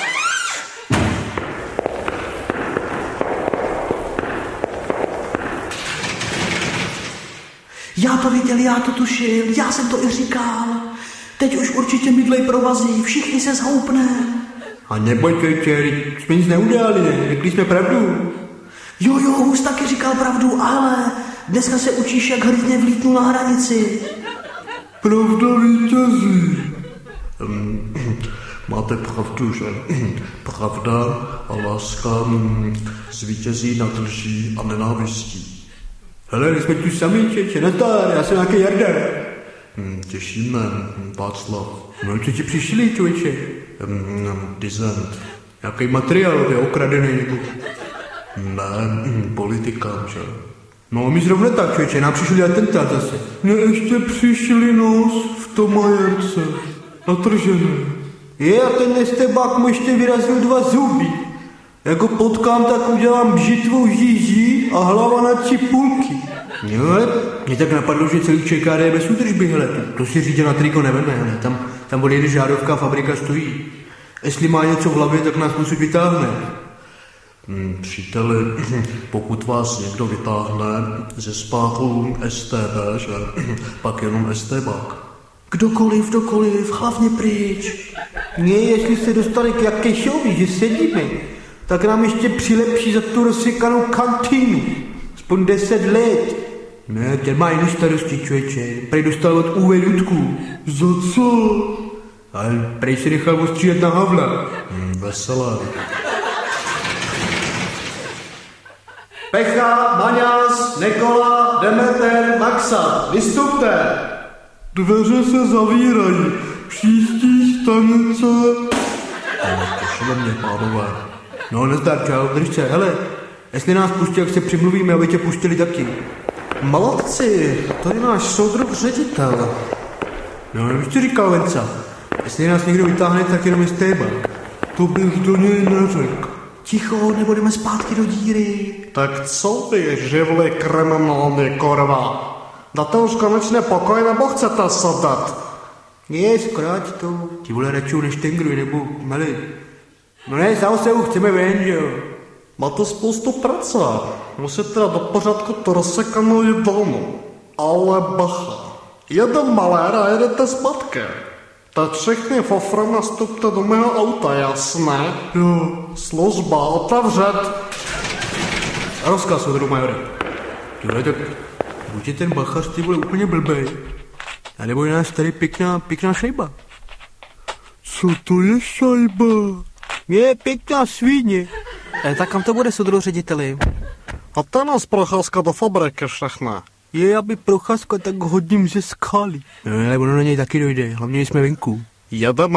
Já to viděl, já to tušil, já jsem to i říkal. Teď už určitě mydlej provazí, všichni se zhoupne. A nebojte, jsme nic neudělali, ne? Řekli jsme pravdu. Jo, jo, Hus taky říkal pravdu, ale dneska se učíš, jak hrdně vlítnu na hranici. Pravda vítězí. Um, máte pravdu, že? Pravda a láska um, zvítězí nad lží a nenávistí. Hele, my jsme tu sami, čeče, nazdar, já jsem nějaký Jarda. Um, těšíme, Václav. No, co ti přišli, člověče? Um, um, dizent. Nějaký materiál, je okradený, nebo... Ne, um, politikám, že? No, my zrovna tak, člověče, nám přišli atentát zase. No, ještě přišli nos v tom majerce. Natržený. Je, a ten estebák mu ještě vyrazil dva zuby. Jako potkám, tak udělám bžitvou žíží a hlava na tři půlky. No, ale mě tak napadlo, že celý ČKD je bez údržby, hele. To, to si řídě na triko neveme, hele. Tam, tam odjede žárovka, fabrika stojí. Jestli má něco v hlavě, tak nás musí vytáhne. Hmm, příteli, pokud vás někdo vytáhne ze spáchu S T B, že? Pak jenom estébák. Kdokoliv, kdokoliv, hlavně pryč. Ne, jestli se dostane k Jakešovi, že sedíme, tak nám ještě přilepší za tu rozsekanou kantýnu. Aspoň deset let. Ne, ten má jiný starosti, člověče. Prej dostal od U V Ludku. Za co? Ale prej se nechal ostřílet na Havla. Hmm, veselé. Pecha, Maňas, Nikola, Demeter, Maxa, vystupte! Dveře se zavírají. Příští stanice. No, pošle mě, pánové. No, nezdar, čau, drž se, hele. Jestli nás pustí, jak se přimluvíme, aby tě pustili taky. Malotci, to je náš soudruh ředitel. No, už ti říkal, Venca. Jestli nás někdo vytáhne, tak jenom je stéba. To bych do něj neřekl. Ticho, nebudeme zpátky do díry. Tak co vy, živli kriminální korva? Dáte už konečně pokoj, nebo chcete sadat? Je, zkrát to. Ti vole radši než tengruj, nebo mali. No ne, zase už chceme ven, že jo. Máte spoustu práce. Musíte do pořádku to rozsekanou jídelnu. Ale bacha. Jeden malér a jedete zpátky. Teď všichni fofry nastupte do mého auta, jasné? Jo. Služba otevřet. Rozkaz, soudru majore. Tyhle, tak buď je ten bachař, ty vole, úplně blbej. A nebo je nás tady pěkná, pěkná šejba. Co to je šajba? Je pěkná svíně. E, tak kam to bude, soudru řediteli? A to nás procházka do fabriky všechna. Je, aby procházka, tak hodím ze skály. No, ale ono na něj taky dojde, hlavně jsme venku. Jedeme.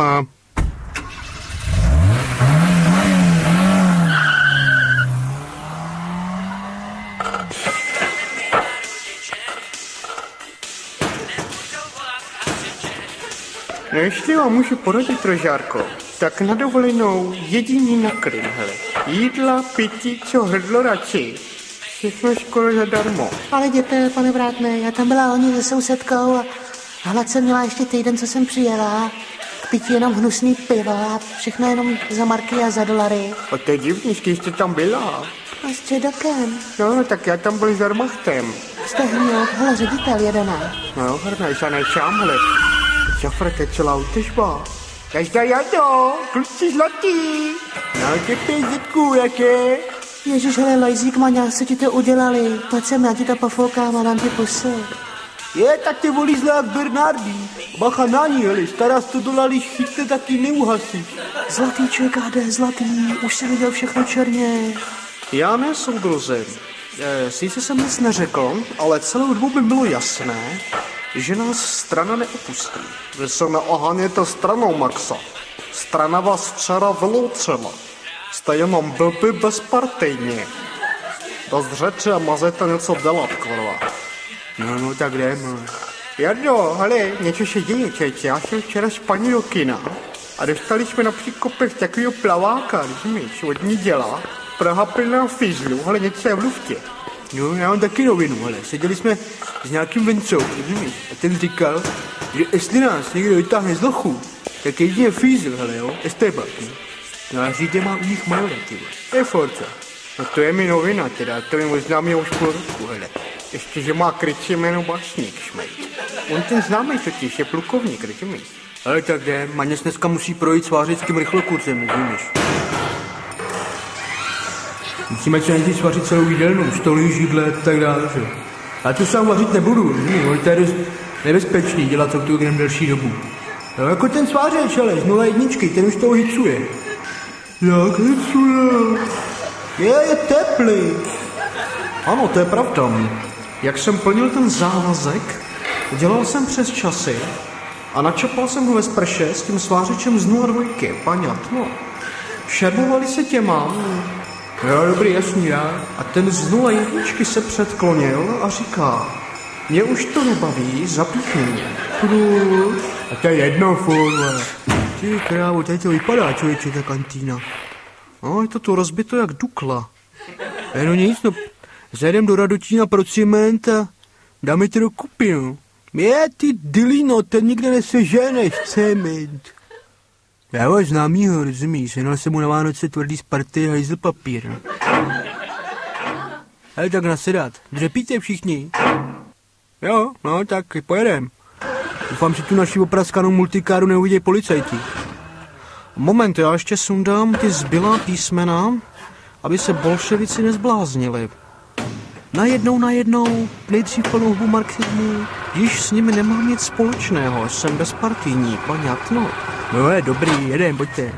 No ještě vám můžu poradit, Rožárko. Tak na dovolenou jediný na Krym, hele. Jídla, pití, co hrdlo radši. Všechno skoro zadarmo. Ale jděte, pane vrátné, já tam byla loni se sousedkou a hlad jsem měla ještě týden, co jsem přijela. K pití jenom hnusný piva a všechno jenom za marky a za dolary. A to je divný, že jste tam byla. A s Čedokem. No, no, tak já tam byl s Wehrmachtem. Jste hněd, hele, ředitel jedená. No, hrnej se nečám, hele. Šafra, to je celá útežba. Každá jado, kluci zlatý. No, ty pězitku, jaké? Ježiš, hele, lajzík, maňa, co ti to udělali? Pojď sem, já ti to pofoukám a dám ti pusy. Je, tak ty volí zle jak Bernardí. Bacha na ní, hele, stará sto dolarů chytne, taky neuhasíš. Zlatý člověk, jde, zlatý, už jsem viděl všechno černě. Já ne, soudruzi. E, sice jsem nic neřekl, ale celou dobu by bylo jasné, že nás strana neopustí. Vy se neoháněte stranou, Maxa. Strana vás včera vyloučila. Jste jenom blbý bezpartejní. Dost řeči a mazete něco dělat, kurva. No, no, tak jdeme. Jardo, hele, něco se děje, čeče. Já jsem včera s paní do kina a dostali jsme na příkopech takového plaváka, rozumíš, od ní dělá. Praha plná fizlu, ale něco je v luftě. No, já mám taky novinu, ale seděli jsme s nějakým Vencou, rozumíš? A ten říkal, že jestli nás někdo vytáhne z lochu, tak jedině fízl, hele jo, estébak, no. No a řídě má u nich majora, tyhle. Je forca. No to je mi novina teda, to mi oznámí už půl roku, hele. Ještě, že má kryčí jméno Básník, šmejt. On ten známý totiž, je plukovník, rozumíš? Ale tak jde, Maněs dneska musí projít svářickým rychlokurzem, rozumíš? Musíme co nejdřív vařit celou jídelnu, stoly, židle, tak dále, že? A to sám vařit nebudu, rozumíš? To je dost nebezpečný dělat to tu delší dobu. No, jako ten svářeč, ale z nula jedničky, ten už toho hicuje. Jak hicuje? Je, je teplý. Ano, to je pravda. Jak jsem plnil ten závazek, dělal jsem přes časy a načapal jsem ho ve sprše s tím svářečem z nula dvojky, paňat, no. Šermovali se těma. Jo, dobrý, jasný, já. A ten z nula jedničky se předklonil a říká, mě už to nebaví, zapíchni mě. A to je jedno, furt, ty krávo, tady to vypadá, člověče, ta kantýna. No, je to tu rozbito jak Dukla. E, no nic, no, zajdem do Radotína pro cement a dáme to do kupy, no. Je, ty dilino, ten nikde neseženeš, cement. Já ho známýho, rozumíš, jenal jsem mu na Vánoce tvrdý Sparty a hejzl papír, no. Hele, tak nasedat, dřepíte všichni? Jo, no, tak pojedem. Doufám, že tu naši opraskanou multikáru neuvidějí policajti. Moment, já ještě sundám ty zbylá písmena, aby se bolševici nezbláznili. Najednou, najednou, nejdřív plnou hubu marxismu, již s nimi nemám nic společného, jsem bezpartijní, paňatno. No je, dobrý, jedem, pojďte.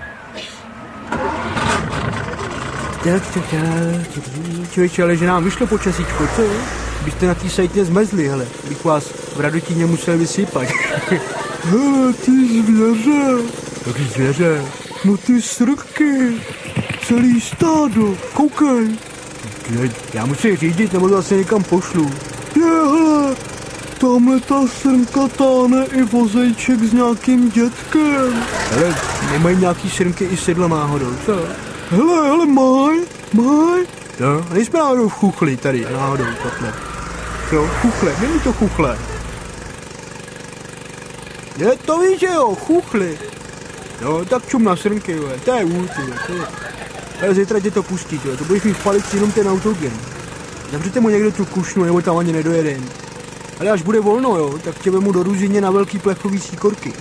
Tak, tak, tak, člověče, ale že nám vyšlo počasíčko, co? Byste na té sajtě zmezli, hele, bych vás v Radotíně musel vysypat. Hele, ty zvěře. Jaký zvěře? No ty srky, celý stádo, koukej. Já musím řídit, nebo to asi někam pošlu. Je, hele, tamhle ta srnka táhne i vozejček s nějakým dětkem. Hele, nemají nějaký srnky i sedla náhodou, co? Hele, hele, maj, maj. Jo, nejsme náhodou v chuchli tady, náhodou, takhle. Jo, chuchle, není to chuchle. Je, to víš, že jo, chuchli. No, tak čum na srnky, jo, to je úl, ty jo. Ale zítra tě to pustí, jo, to budeš mít v palici jenom ten autogen. Zavřete mu někdo tu kušnu, nebo tam ani nedojede. Ale až bude volno, jo, tak tě vemu do Ruzině na velký plechový síkorky.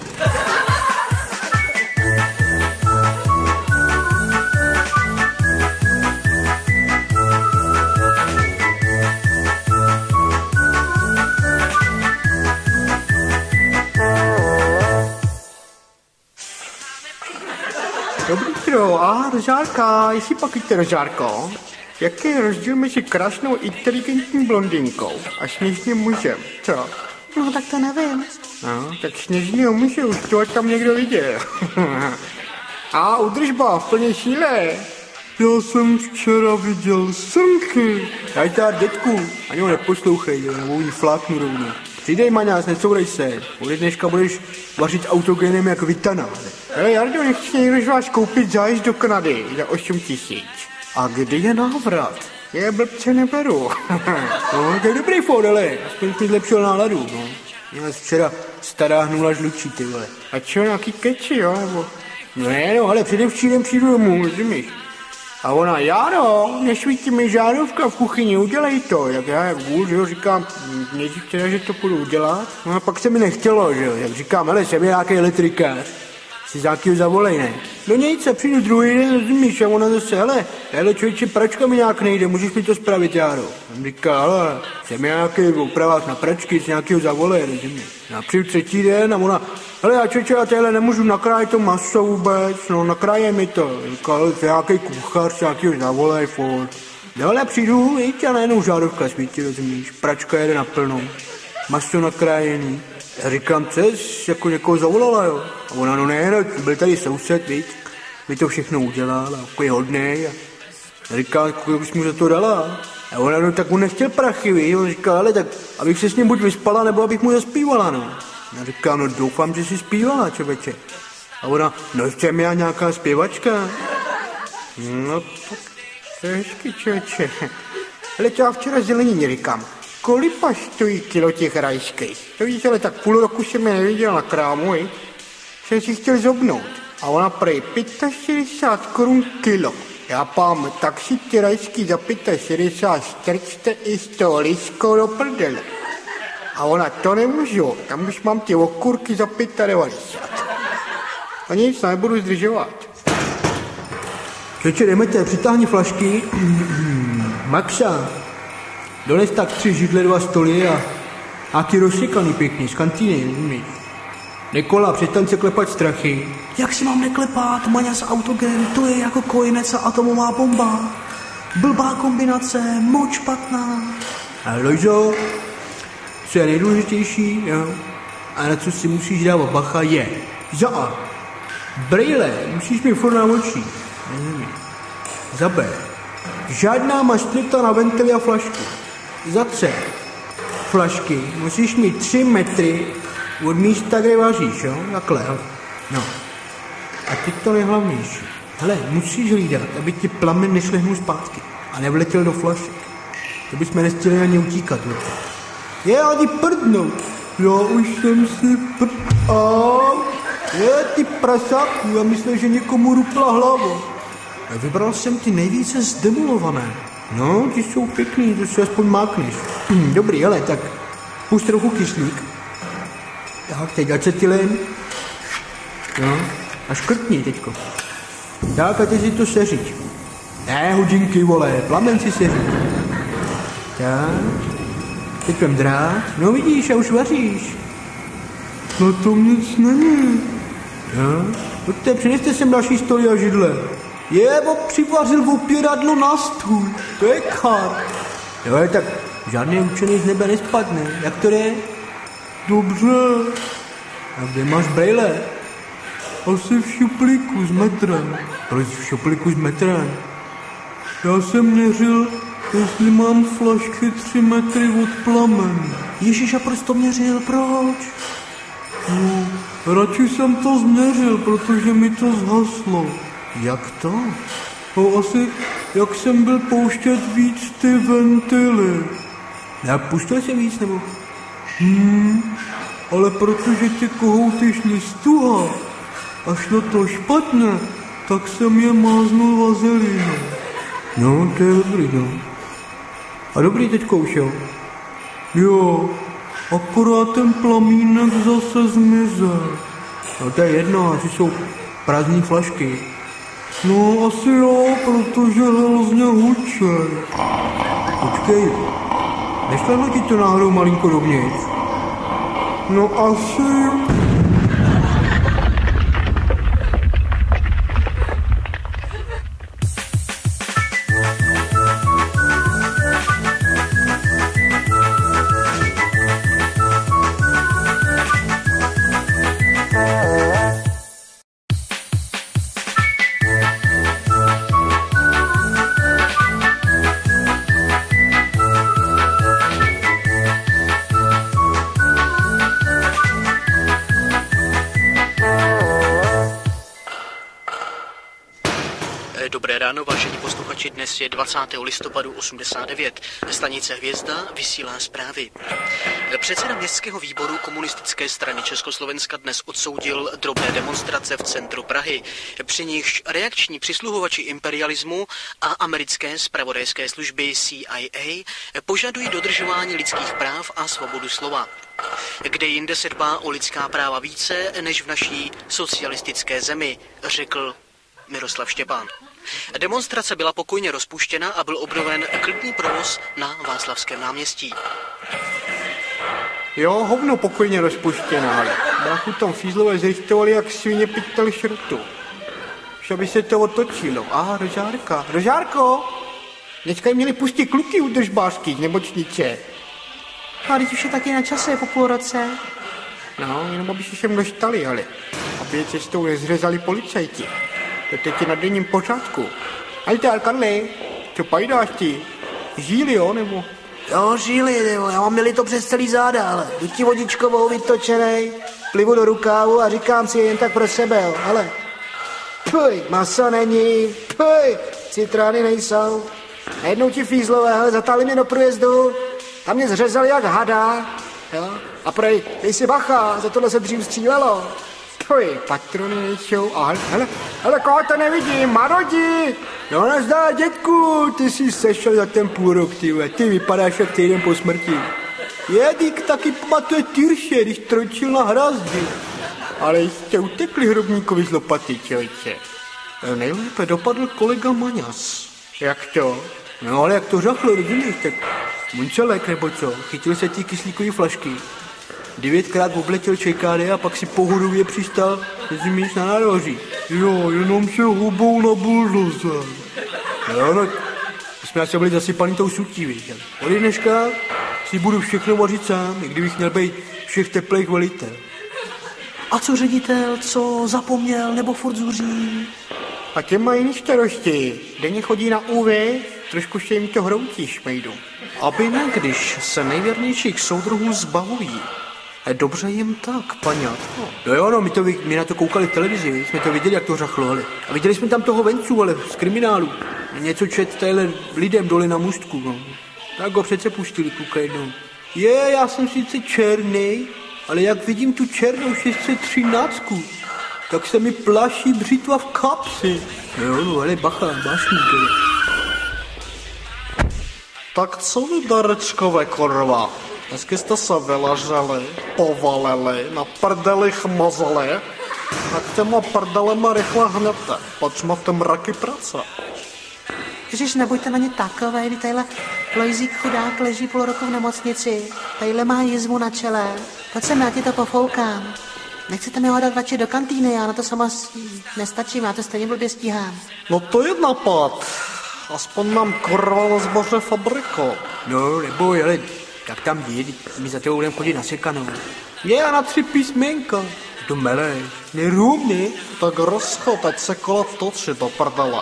Dobrý tro, a rožárka, jestli pak jste rožárko? Jaký je rozdíl mezi krásnou inteligentní blondýnkou a sněžným mužem, co? No tak to nevím. No, tak sněžnýho muže už to tam někdo viděl. A udržba v plné síle. Já jsem včera viděl srnky. Daj tady, dětku, ani ho neposlouchej, nebo jí fláknu rovnou. Přidej, maňás, necourej se. Ode dneška budeš vařit autogenem jak Vitana. Hele, Jardo, nechci někdo z vás koupit zájezd do Kanady za osm tisíc. A kdy je návrat? Je, blbce neberu. No, to je dobrý fór, ale aspoň mi zlepšil náladu, no. Měl včera stará hnula žlučí, ty vole. A čo, nějaký keči, jo, nebo? Ne, no, ale předevčírem přijdu domů, rozumíš? A ona, Járo, nesvítí mi žárovka v kuchyni, udělej to. Jak já, jak vůl, že jo, říkám, nejdřív teda, že to půjdu udělat. No a pak se mi nechtělo, že jo, jak říkám, hele, jsem nějaký elektrikář. Si za jakýho zavolej, ne? No nic, a přijdu druhý den, rozumíš, a ona zase, hele, hele, člověče, pračka mi nějak nejde, můžeš mi to spravit, Járo? On říká, hele, jsem nějaký opravák na pračky, si nějakýho zavolej, rozumíš? A přijdu třetí den a ona, hele, já člověče, já téhle nemůžu nakrájet to maso vůbec, no, nakráje mi to. Říká, hele, jsem nějaký kuchař, nějakýho zavolej, furt. No, ale přijdu, víš, a najednou žárovka svítí, rozumíš, pračka jede naplno, maso nakrájený. Já říkám, co jsi jako někoho zavolala, jo? A ona, no ne, no, byl tady soused, víc, mi to všechno udělal a jako je hodnej. A já říkám, kolik bys mu za to dala? A ona, no tak on nechtěl prachy, víš? On říká, ale tak, abych se s ním buď vyspala, nebo abych mu zaspívala, no. Já říkám, no doufám, že jsi zpívala, člověče. A ona, no ještě já nějaká zpěvačka. No tak, to je hezky, člověče. Ale to já včera zelenině říkám. Kolipa stojí kilo těch rajských? To víš, ale tak půl roku jsem je neviděl na krámu, i? Jsem si chtěl zobnout. A ona prej šedesát pět korun kilo. Já pám, tak si ty rajský za šedesát pět strčte i s toho liskou do prdele. A ona, to nemůžu, tam už mám ty okurky za devadesát pět. A nic, nebudu zdržovat. Čeče, jdeme te, přitáhni flašky. Maxa. Dones tak tři židle, dva stoly a nějaký rozsekaný pěkný z kantýny, rozumíš? Nikola, přestaň se klepat strachy. Jak si mám neklepat? Maňas autogen, to je jako kojenec a atomová bomba. Blbá kombinace, moc špatná. A Lojzo, co je nejdůležitější, jo? A na co si musíš dávat bacha je za A. Brejle, musíš mít furt na očí. Za B. Žádná maštrita na ventily a flašky. Za C. Flašky musíš mít tři metry od místa, kde vaříš, jo? Takhle, jo? No. A teď to nejhlavnější. Hele, musíš hlídat, aby ti plamen nešlehnul zpátky a nevletěl do flašek. To bychom nestihli ani utíkat. Jo? Je, ani prdnou. Já už jsem si prd... A... Je, ty prasáku, já myslím, že někomu rupla hlava. Vybral jsem ty nejvíce zdemolované. No, ty jsou pěkný, to si aspoň mákneš. Dobrý, ale tak pust trochu kyslík. Tak, teď acetylen. No, a škrtni teďko. Tak, a teď si to seřiď. Ne, hodinky, vole, plamen si seřiď. Tak, teď vem drát. No vidíš, a už vaříš. Na tom nic není. No, pojďte, přineste sem další stoly a židle. Je, bo přivařil opěradlo na stůl. To je kar. Jo, tak žádný učený z nebe nespadne. Jak to je? Dobře. A kde máš brejle? Asi v šuplíku s metrem. Proč v šuplíku s metrem? Já jsem měřil, jestli mám flašky tři metry od plamen. Ježíš, a proč to měřil? Proč? No, radši jsem to změřil, protože mi to zhaslo. Jak to? No asi, jak jsem byl pouštět víc ty ventily. Já puštěl se víc, nebo? Hmm, ale protože ty kohouty šly stuha a šlo to špatně, tak jsem je máznul vazelínou. No, to je dobrý, no. A dobrý teďko už, jo? Jo, akorát ten plamínek zase zmizel. No to je jedno, asi jsou prázdný flašky. No asi jo, protože hrozně hučej. Počkej, nešlo ti to náhodou malinko dovnitř? No asi... Dobré ráno, vážení posluchači, dnes je dvacátého listopadu osmdesát devět. Stanice Hvězda vysílá zprávy. Předseda městského výboru Komunistické strany Československa dnes odsoudil drobné demonstrace v centru Prahy, při nichž reakční přisluhovači imperialismu a americké zpravodajské služby C I A požadují dodržování lidských práv a svobodu slova. Kde jinde se dbá o lidská práva více než v naší socialistické zemi, řekl Miroslav Štěpán. Demonstrace byla pokojně rozpuštěna a byl obnoven klidný provoz na Václavském náměstí. Jo, hovno pokojně rozpuštěná, ale bráchu tam fízlové zjišťovali, jak svině pytali šrotu. Už aby se to otočilo. A, Rožárka. Rožárko! Dneska jim měli pustit kluky u držbářských nebočnice. A teď už je taky na čase po půl roce. No, jenom aby se sem dostali, ale aby je cestou nezřezali policajti. To teď je na denním pořádku. Ajde, Karle, co pajdáš ty? Žíli, jo, nebo? Jo, žíli, nebo já mám měli to přes celý záda, ale jdu ti vodičkovou vytočenej, plivu do rukávu a říkám si jen tak pro sebe, jo, ale puj, maso není, puj, citrány nejsou. Najednou ti fízlové, hele, zatáhli mě do průjezdu, tam mě zřezali jak hada, jo, a prej, dej si bacha, za tohle se dřív střílelo. Puj, patrony nejsou, a hele, hele, koho to nevidím, Marodi! No nazdá, dětku, ty jsi sešel za ten půl rok, ty, ty vypadáš jak týden po smrti. Jedík taky pamatuje Tyrše, když tročil na hrazdy. Ale jste utekli hrobníkovi z lopaty, člověče. Nejlépe dopadl kolega Maňas. Jak to? No ale jak to řachlo, rozumíš, tak munčelek nebo co, chytil se ty kyslíkový flašky. devětkrát obletěl čekády a pak si pohodově přistal, rozumíš, na nároží. Jo, jenom se hubou na buldozer. No, no, jsme asi byli zasypaný tou sutí, víš. Od dneška si budu všechno vařit sám, i kdybych měl být všech teplých velitel. A co ředitel, co zapomněl nebo furt zuří? A těm mají jiný starosti. Denně chodí na U V, trošku se jim to hroutí, šmejdu. Aby ne, když se nejvěrnějších soudruhů zbavují. Je dobře jim tak, paňátko. No jo, no, my, to, my na to koukali v televizi, jsme to viděli, jak to řachlo, ale. A viděli jsme tam toho vencu, ale z kriminálu. Něco čet tadyhle lidem dole na můstku, no. Tak ho přece pustili, kluka jednou. Je, já jsem sice černý, ale jak vidím tu černou šest set třináct, tak se mi plaší břitva v kapsi. Jo, no, ale bacha, bašník. Tak co vy, darečkové korva? Dnesky jste se vyleželi, povalili, na prdelích mazali, tak těma prdelema rychle hněte, pač máte mraky práce. Ježiš, nebuďte na ně takové, kdy tadyhle Lojzík chudák leží půl roku v nemocnici, tadyhle má jizvu na čele, pojď sem, já ti to pofoukám. Nechcete mi ho dát radši do kantýny, já na to sama nestačím, já to stejně blbě stíhám. No to je napad, aspoň nám korva na zboře fabriko. No, neboj, ale tak tam jdi, my za tebou budeme chodit na sekanou. Je, já na tři písmenka. To meleš, nerůmně. Tak rozchod, ať se kola točí do prdele.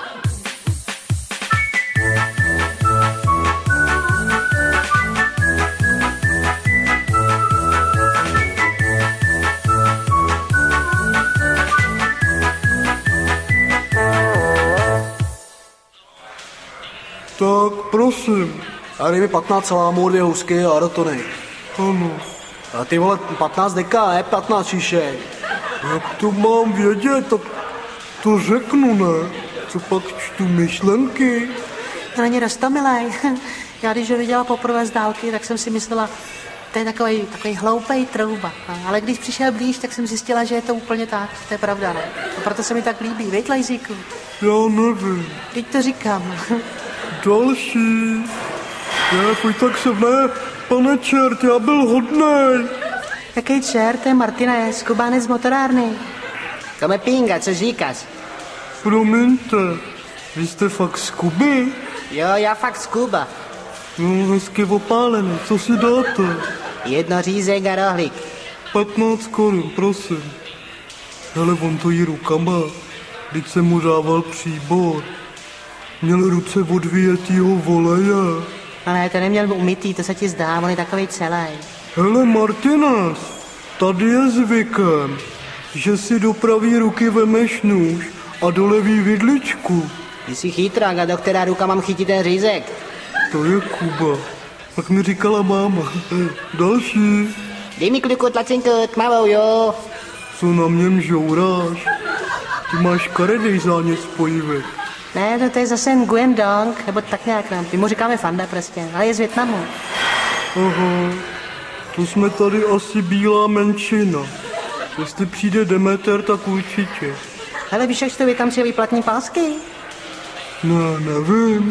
Tak, prosím. A dej mi patnáct salámů, dvě housky a rotony. Ano. A ty vole, patnáct deka, ne patnáct šišek. Jak to mám vědět, tak to řeknu, ne? Co pak čtu myšlenky? To není roztomilej. Já když ho viděla poprvé z dálky, tak jsem si myslela, to je takový, takový hloupej trouba. Ale když přišel blíž, tak jsem zjistila, že je to úplně tak. To je pravda, ne? A proto se mi tak líbí. Vejď, Lejzíku. Já nevím. Teď to říkám. Další. Ne, pojď tak se ne, pane čert, já byl hodnej. Jaký čert, to je Martinez, Kubánec z motorárny. Kome pinga, co říkáš? Promiňte, vy jste fakt z Kuby? Jo, já fakt z Kuba. No, hezky opálený, co si dáte? Jedno řízek a rohlík. patnáct korun, prosím. Hele, on to jí rukama, když jsem mu dával příbor. Měl ruce od vyjetýho voleje. Ale to neměl umytý, to se ti zdá, on je takovej celý. Hele, Martinez, tady je zvykem, že si do pravý ruky vemeš nůž a do levý vidličku. Ty jsi chytrák a do která ruka mám chytit ten řízek? To je Kuba. Tak mi říkala máma. Další. Dej mi kliku tlačenku tmavou, jo. Co na mě mžouráš? Ty máš karedej zánět spojivek. Ne, to, to je zase Nguyen Dong, nebo tak nějak, no. My mu říkáme Fanda prostě, ale je z Vietnamu. Aha, to jsme tady asi bílá menšina. Jestli přijde Demeter, tak určitě. Hele, víš, jak to Vietnamci výplatní pásky? Ne, nevím.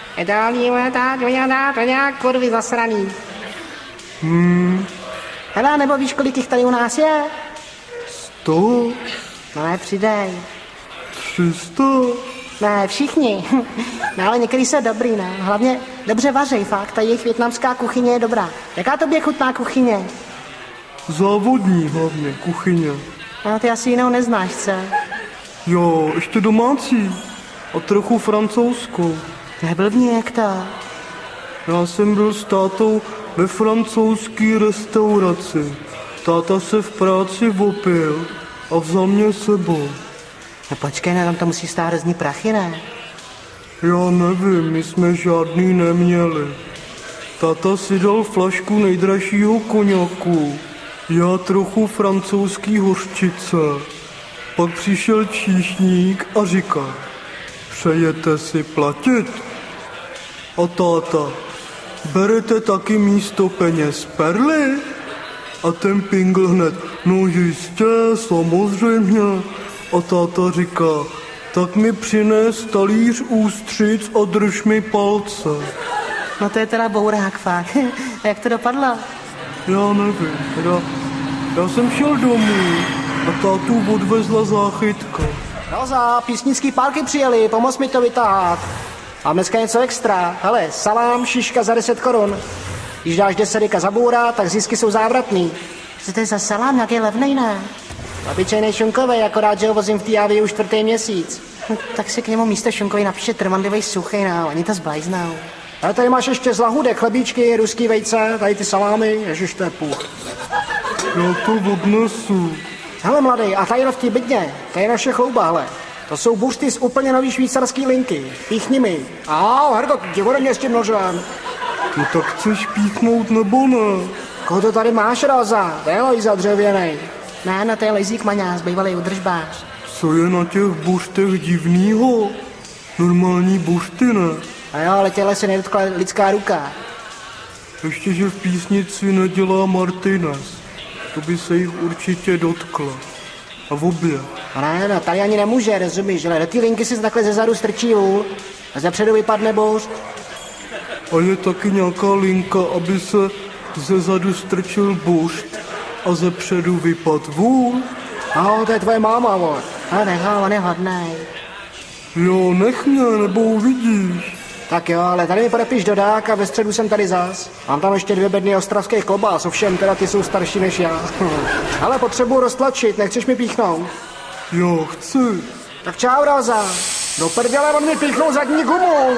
To nějak kurvy zasraný. Hmm, Hele, nebo víš, kolik jich tady u nás je? sto, No ne, přidej. tři sta. Ne, všichni. No ale některý jsou dobrý, ne? Hlavně dobře vařej, fakt. Ta jejich vietnamská kuchyně je dobrá. Jaká tobě chutná kuchyně? Závodní hlavně, kuchyně. No, ty asi jinou neznáš, co? Jo, ještě domácí. A trochu francouzskou. Neblbni, jak to? Já jsem byl s tátou ve francouzské restauraci. Táta se v práci opil a vzal mě sebou. No počkej, no, tam to musí stát hrozný prachy, ne? Já nevím, my jsme žádný neměli. Tata si dal flašku nejdražšího koněku, já trochu francouzský hořčice. Pak přišel číšník a říká, přejete si platit? A táta, berete taky místo peněz perly? A ten pingl hned, no jistě, samozřejmě. A táta říká, tak mi přines talíř ústřic a drž mi palce. No to je teda bourák, fakt. A jak to dopadlo? Já nevím, teda Já jsem šel domů a tátu odvezla záchytka. Roza, písnický párky přijeli, pomoz mi to vytáhat. A dneska něco extra. Hele, salám, šiška za deset korun. Když dáš deset deka za bůra, tak zisky jsou závratný. Co to je za salám, nějaký levnej, ne? Obyčejný šunkovej, akorát, že ho vozím v té Jávě už čtvrtý měsíc. No, tak si k němu místo šunkovej napíše trvanlivej suchej, no, oni to zblajznou. Ale tady máš ještě z lahůdek chlebíčky, ruský vejce, tady ty salámy, ježiš, to je půl. Já to odnesu. Hele, mladý, a tady v té bydně, to je naše chlouba, hele. To jsou buřty z úplně nový švýcarský linky. Píchni mi. A, Herko, ti ode mě s tím nožem. No tak chceš píchnout nebo ne? Koho to tady máš, Roza? To je Lojza dřevěnej. Ne, no to je Lejzík Maňás, bývalý udržbář. Co je na těch buštech divnýho? Normální bušty, ne? A jo, ale těhle se nedotkla lidská ruka. Ještě, že v písnici nedělá Martinez. To by se jich určitě dotkla. A v obě. A ne, no, tady ani nemůže, rozumíš, ale do té linky si takhle zezadu strčí vůl a zepředu vypadne bouřt. A je taky nějaká linka, aby se zezadu strčil bušt a zepředu vypad vůl? No, to je tvoje máma, vole. Ale nechal, on je hodnej. Jo, nech mě, nebo uvidíš. Tak jo, ale tady mi podepiš dodák a ve středu jsem tady zas. Mám tam ještě dvě bedny ostravských klobás, ovšem teda ty jsou starší než já. Ale potřebuji roztlačit, nechceš mi píchnout? Jo, chci. Tak čau, Roza. Do prdele, on mi píchnou zadní gumu.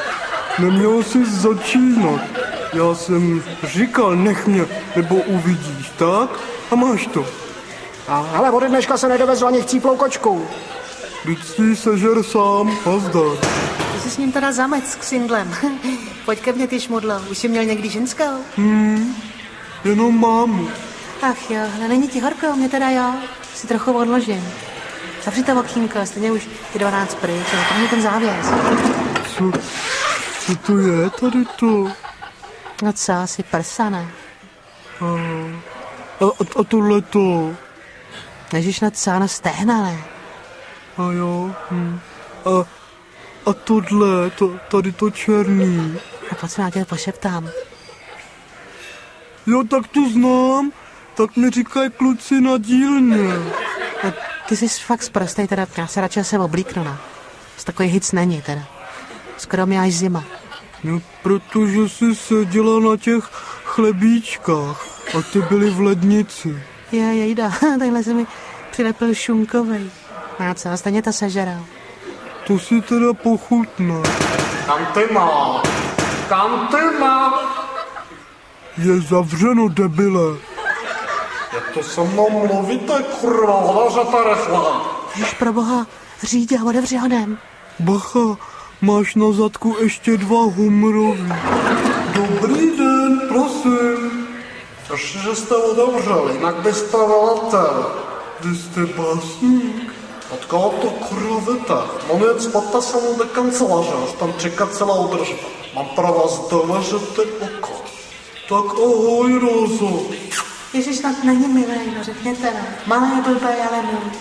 Neměl jsi začínat. Já jsem říkal, nech mě, nebo uvidíš, tak? A máš to. A, ale ode dneška se nedovezl ani chcíplou kočku. Vždyť si sežer sám, hazdar. Ty jsi s ním teda zamec s ksindlem. Pojď ke mně, ty šmudlo. Už jsi měl někdy ženskou? Hmm, jenom mámu. Ach jo, ale není ti horko, mě teda jo. Si trochu odložím. Zavři to okýnko, stejně už je dvanáct pryč, ale tam je ten závěs. Co, co to je tady to? No co, asi prsa, ne? A, a, a tohle to? Ježiš, na co, na stehna, ne? A jo, hm. A, a tohle, to, tady to černý. A pojď se, já tě pošeptám. Jo, tak to znám. Tak mi říkají kluci na dílně. No, ty jsi fakt sprostej, teda já se radši se oblíknu, ne? Z takový hic není, teda. Skoro mi až zima. No, protože jsi seděla na těch chlebíčkách a ty byly v lednici. Je, jejda, takhle se mi přilepil šunkovej. A co, stejně to sežeral. To si teda pochutná. Kantina! Kantina! Je zavřeno, debile. Jak to se mnou mluvíte, kurva, hodařete rychle. Jež pro boha, řídě a otevři honem. Bacha, máš na zadku ještě dva humrový. Dobrý den, prosím. Ještě, že jste otevřeli, jinak byste veletel. Vy jste básník? Od koho to kurva vytah? Mám jet spata samou do kanceláře, až tam čeká celá udržba. Mám pro vás doležete oko. Tak ahoj, Rozo. Ježiš, snad není milej, no řekněte, ne. Malé blbé, ale můj.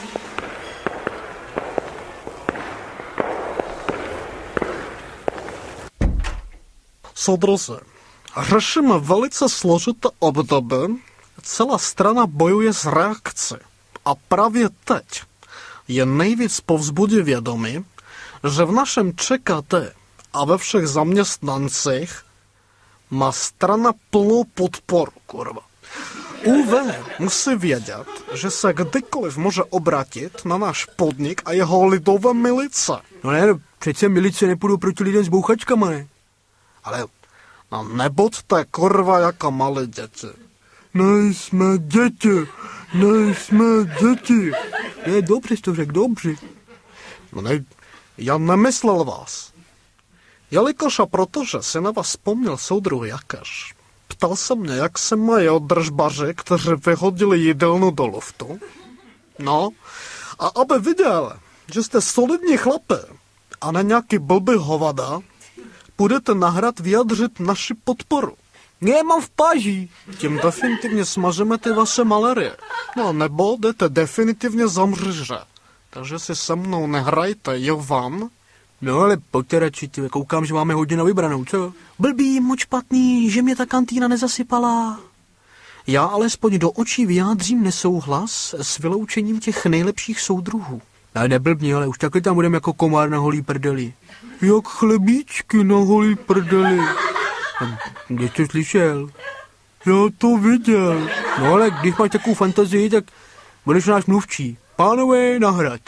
Soudruzi, řešíme velice složité období. Celá strana bojuje s reakcí. A právě teď je nejvíc povzbudí vědomí, že v našem ČKT a ve všech zaměstnancích má strana plnou podporu, kurva. ú vé musí vědět, že se kdykoliv může obratit na náš podnik a jeho lidové milice. No ne, no, přece milice nepůjdou proti lidem s bouchačkama, ne? Ale no nebuďte, kurva, jako malé děti. Nejsme děti, nejsme děti. Je, dobře jsi to řekl, dobře. No ne, já nemyslel vás. Jelikož a protože si na vás vzpomněl soudruh Jakeš, ptal se mě, jak se mají držbaři, kteří vyhodili jídelnu do luftu. No, a aby viděl, že jste solidní chlapi a ne nějaký blbý hovada, budete nahrad vyjadřit naši podporu. Ne, mám v páži. Tím definitivně smažeme ty vaše malerie. No, nebo jdete definitivně za mříže. Takže si se mnou nehrajte, jo vám? No ale pojďte radši, ty, koukám, že máme hodně na vybranou, co? Blbý, moc špatný, že mě ta kantýna nezasypala. Já alespoň do očí vyjádřím nesouhlas s vyloučením těch nejlepších soudruhů. Ne, neblbni, ale už taky tam budeme jako komár na holý prdeli. Jak chlebíčky na holý prdeli. Kde jsi to slyšel? Já to viděl. No ale když máš takovou fantazii, tak budeš náš mluvčí. Pánové, na hrad.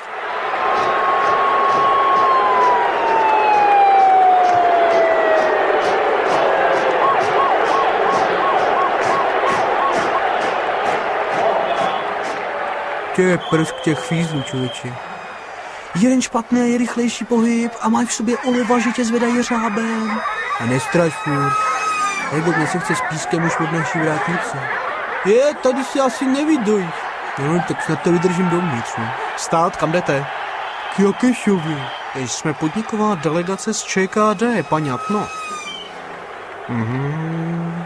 Tě prsk těch fízlů, člověče. Jeden špatný a je rychlejší pohyb a máš v sobě olova, že tě zvedají řábem. A nestraš furt. Nebo mě se chce s pískem už od naší vrátnice. Je, tady si asi nevydojíš. No, tak snad to vydržím dovnitř, no. Stát, kam jdete? K Jakešovi. Jsme podniková delegace z ČKD, paňatno. Mhm.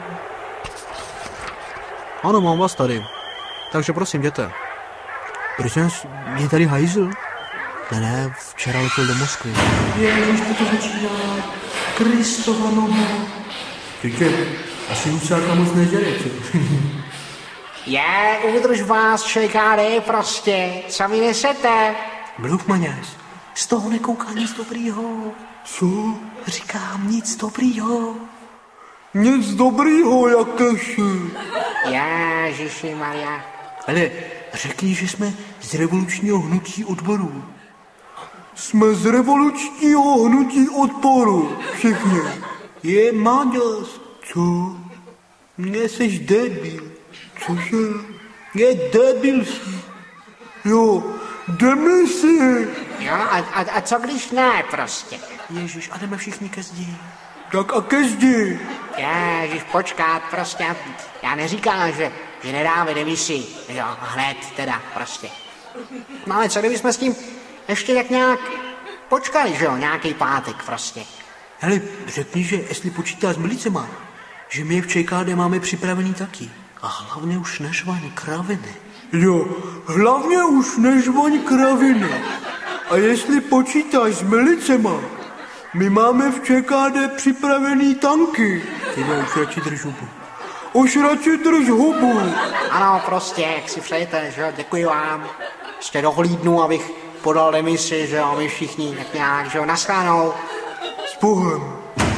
Ano, mám vás tady. Takže prosím, jděte. Prosím vás, je tady hajzl? Ne, ne, včera letěl do Moskvy. Ježiš, to začíná. Kristova noha. Tyče, asi Husáka moc nežere, co? Je, udrž vás, ČKD, prostě. Co mi nesete? Mluv, maňáš. Z toho nekouká nic dobrýho. Co? Říkám, nic dobrýho. Nic dobrýho, Jakeši. Ježiši Maria. Ale řekni, že jsme z revolučního hnutí odboru. Jsme z revolučního hnutí odporu, všichni. Je, Máďas. Co? Mně seš debil. Cože? Je debil si. Jo, demisi. Jo, a, a, a co když ne, prostě? Ježiš, a jdeme všichni ke zdi. Tak a ke zdi. Ježiš, počkat, prostě. Já neříkám, že, že nedáme demisi. Jo, hned teda, prostě. No ale co kdybychom s tím ještě tak nějak počkali, že jo, nějaký pátek, prostě. Hele, řekni, že jestli počítá s milicema, že my v ČKD máme připravený taky. A hlavně už nežvaň kraviny. Jo, hlavně už nežvaň kraviny. A jestli počítáš s milicema, my máme v ČKD připravený tanky. Tyhle, už radši drž hubu. Už radši drž hubu. Ano, prostě, jak si přejete, že jo, děkuji vám. Ještě dohlídnu, abych podal demisi, že jo, my všichni tak nějak, že jo, naschánou. S Bohem.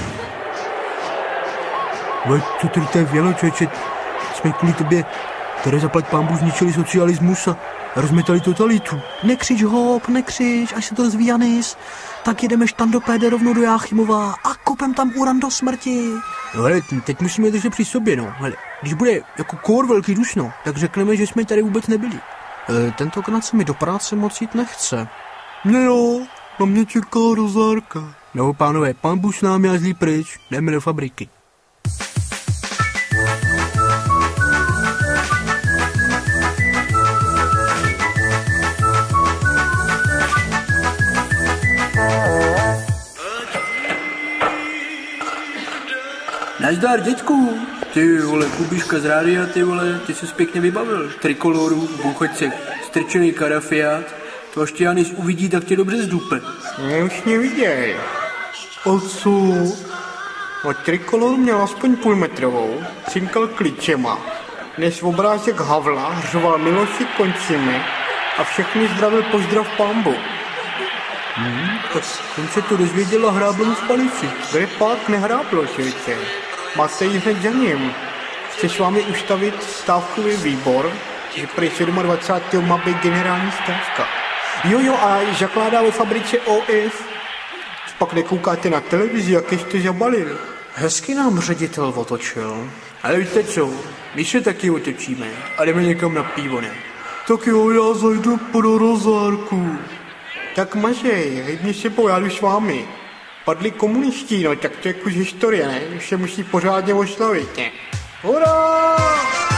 Ale co tady to je vělo, člověče? Jsme kvůli tobě, které zaplať pánbu zničili socialismus a rozmetali totalitu. Nekřič hop, nekřič, až se to rozví Janis. Tak jedeme štandopéde rovnou do Jáchymova a kopem tam uran do smrti. No hele, teď musíme držet při sobě, no. Hele, když bude jako kór velký dusno, tak řekneme, že jsme tady vůbec nebyli. E, tentokrát se mi do práce moc jít nechce. No jo, na mě čeká rozárka. No, pánové, pán Bůh s námi jazdí pryč, jdeme do fabriky. Nazdar, dětku. Ty vole, Kubiška z rádia, ty vole, ty jsi pěkně vybavil. Trikoloru, bůchoček, strčený karafiát. To až tě Janis uvidí, tak tě dobře zdupe. Mě už neviděj. A co? Od trikoloru měl aspoň půlmetrovou, cinkal klíčema, než obrázek Havla řval Miloši končíme a všechny zdravil pozdrav pambu. Hmm, tak jsem se to dozvěděla hráblomu v palici. Kde pak nehráblo, člověče? Máte jí hned za ním. Chci s vámi ustavit stávkový výbor, že prý dvacátého sedmého má být generální stávka. Jo, jo, a zakládá ve fabrice O F. Pak nekoukáte na televizi, jak jste zabalil. Hezky nám ředitel otočil. Ale víte co, my se taky otočíme a jdeme někam na pivo, ne? Tak jo, já zajdu pro rozárku. Tak mažej, hejbni sebou, já jdu s vámi. Padli komunisti, no tak to je kus historie, ne? Už se musí pořádně oslavit, ne? Hurá!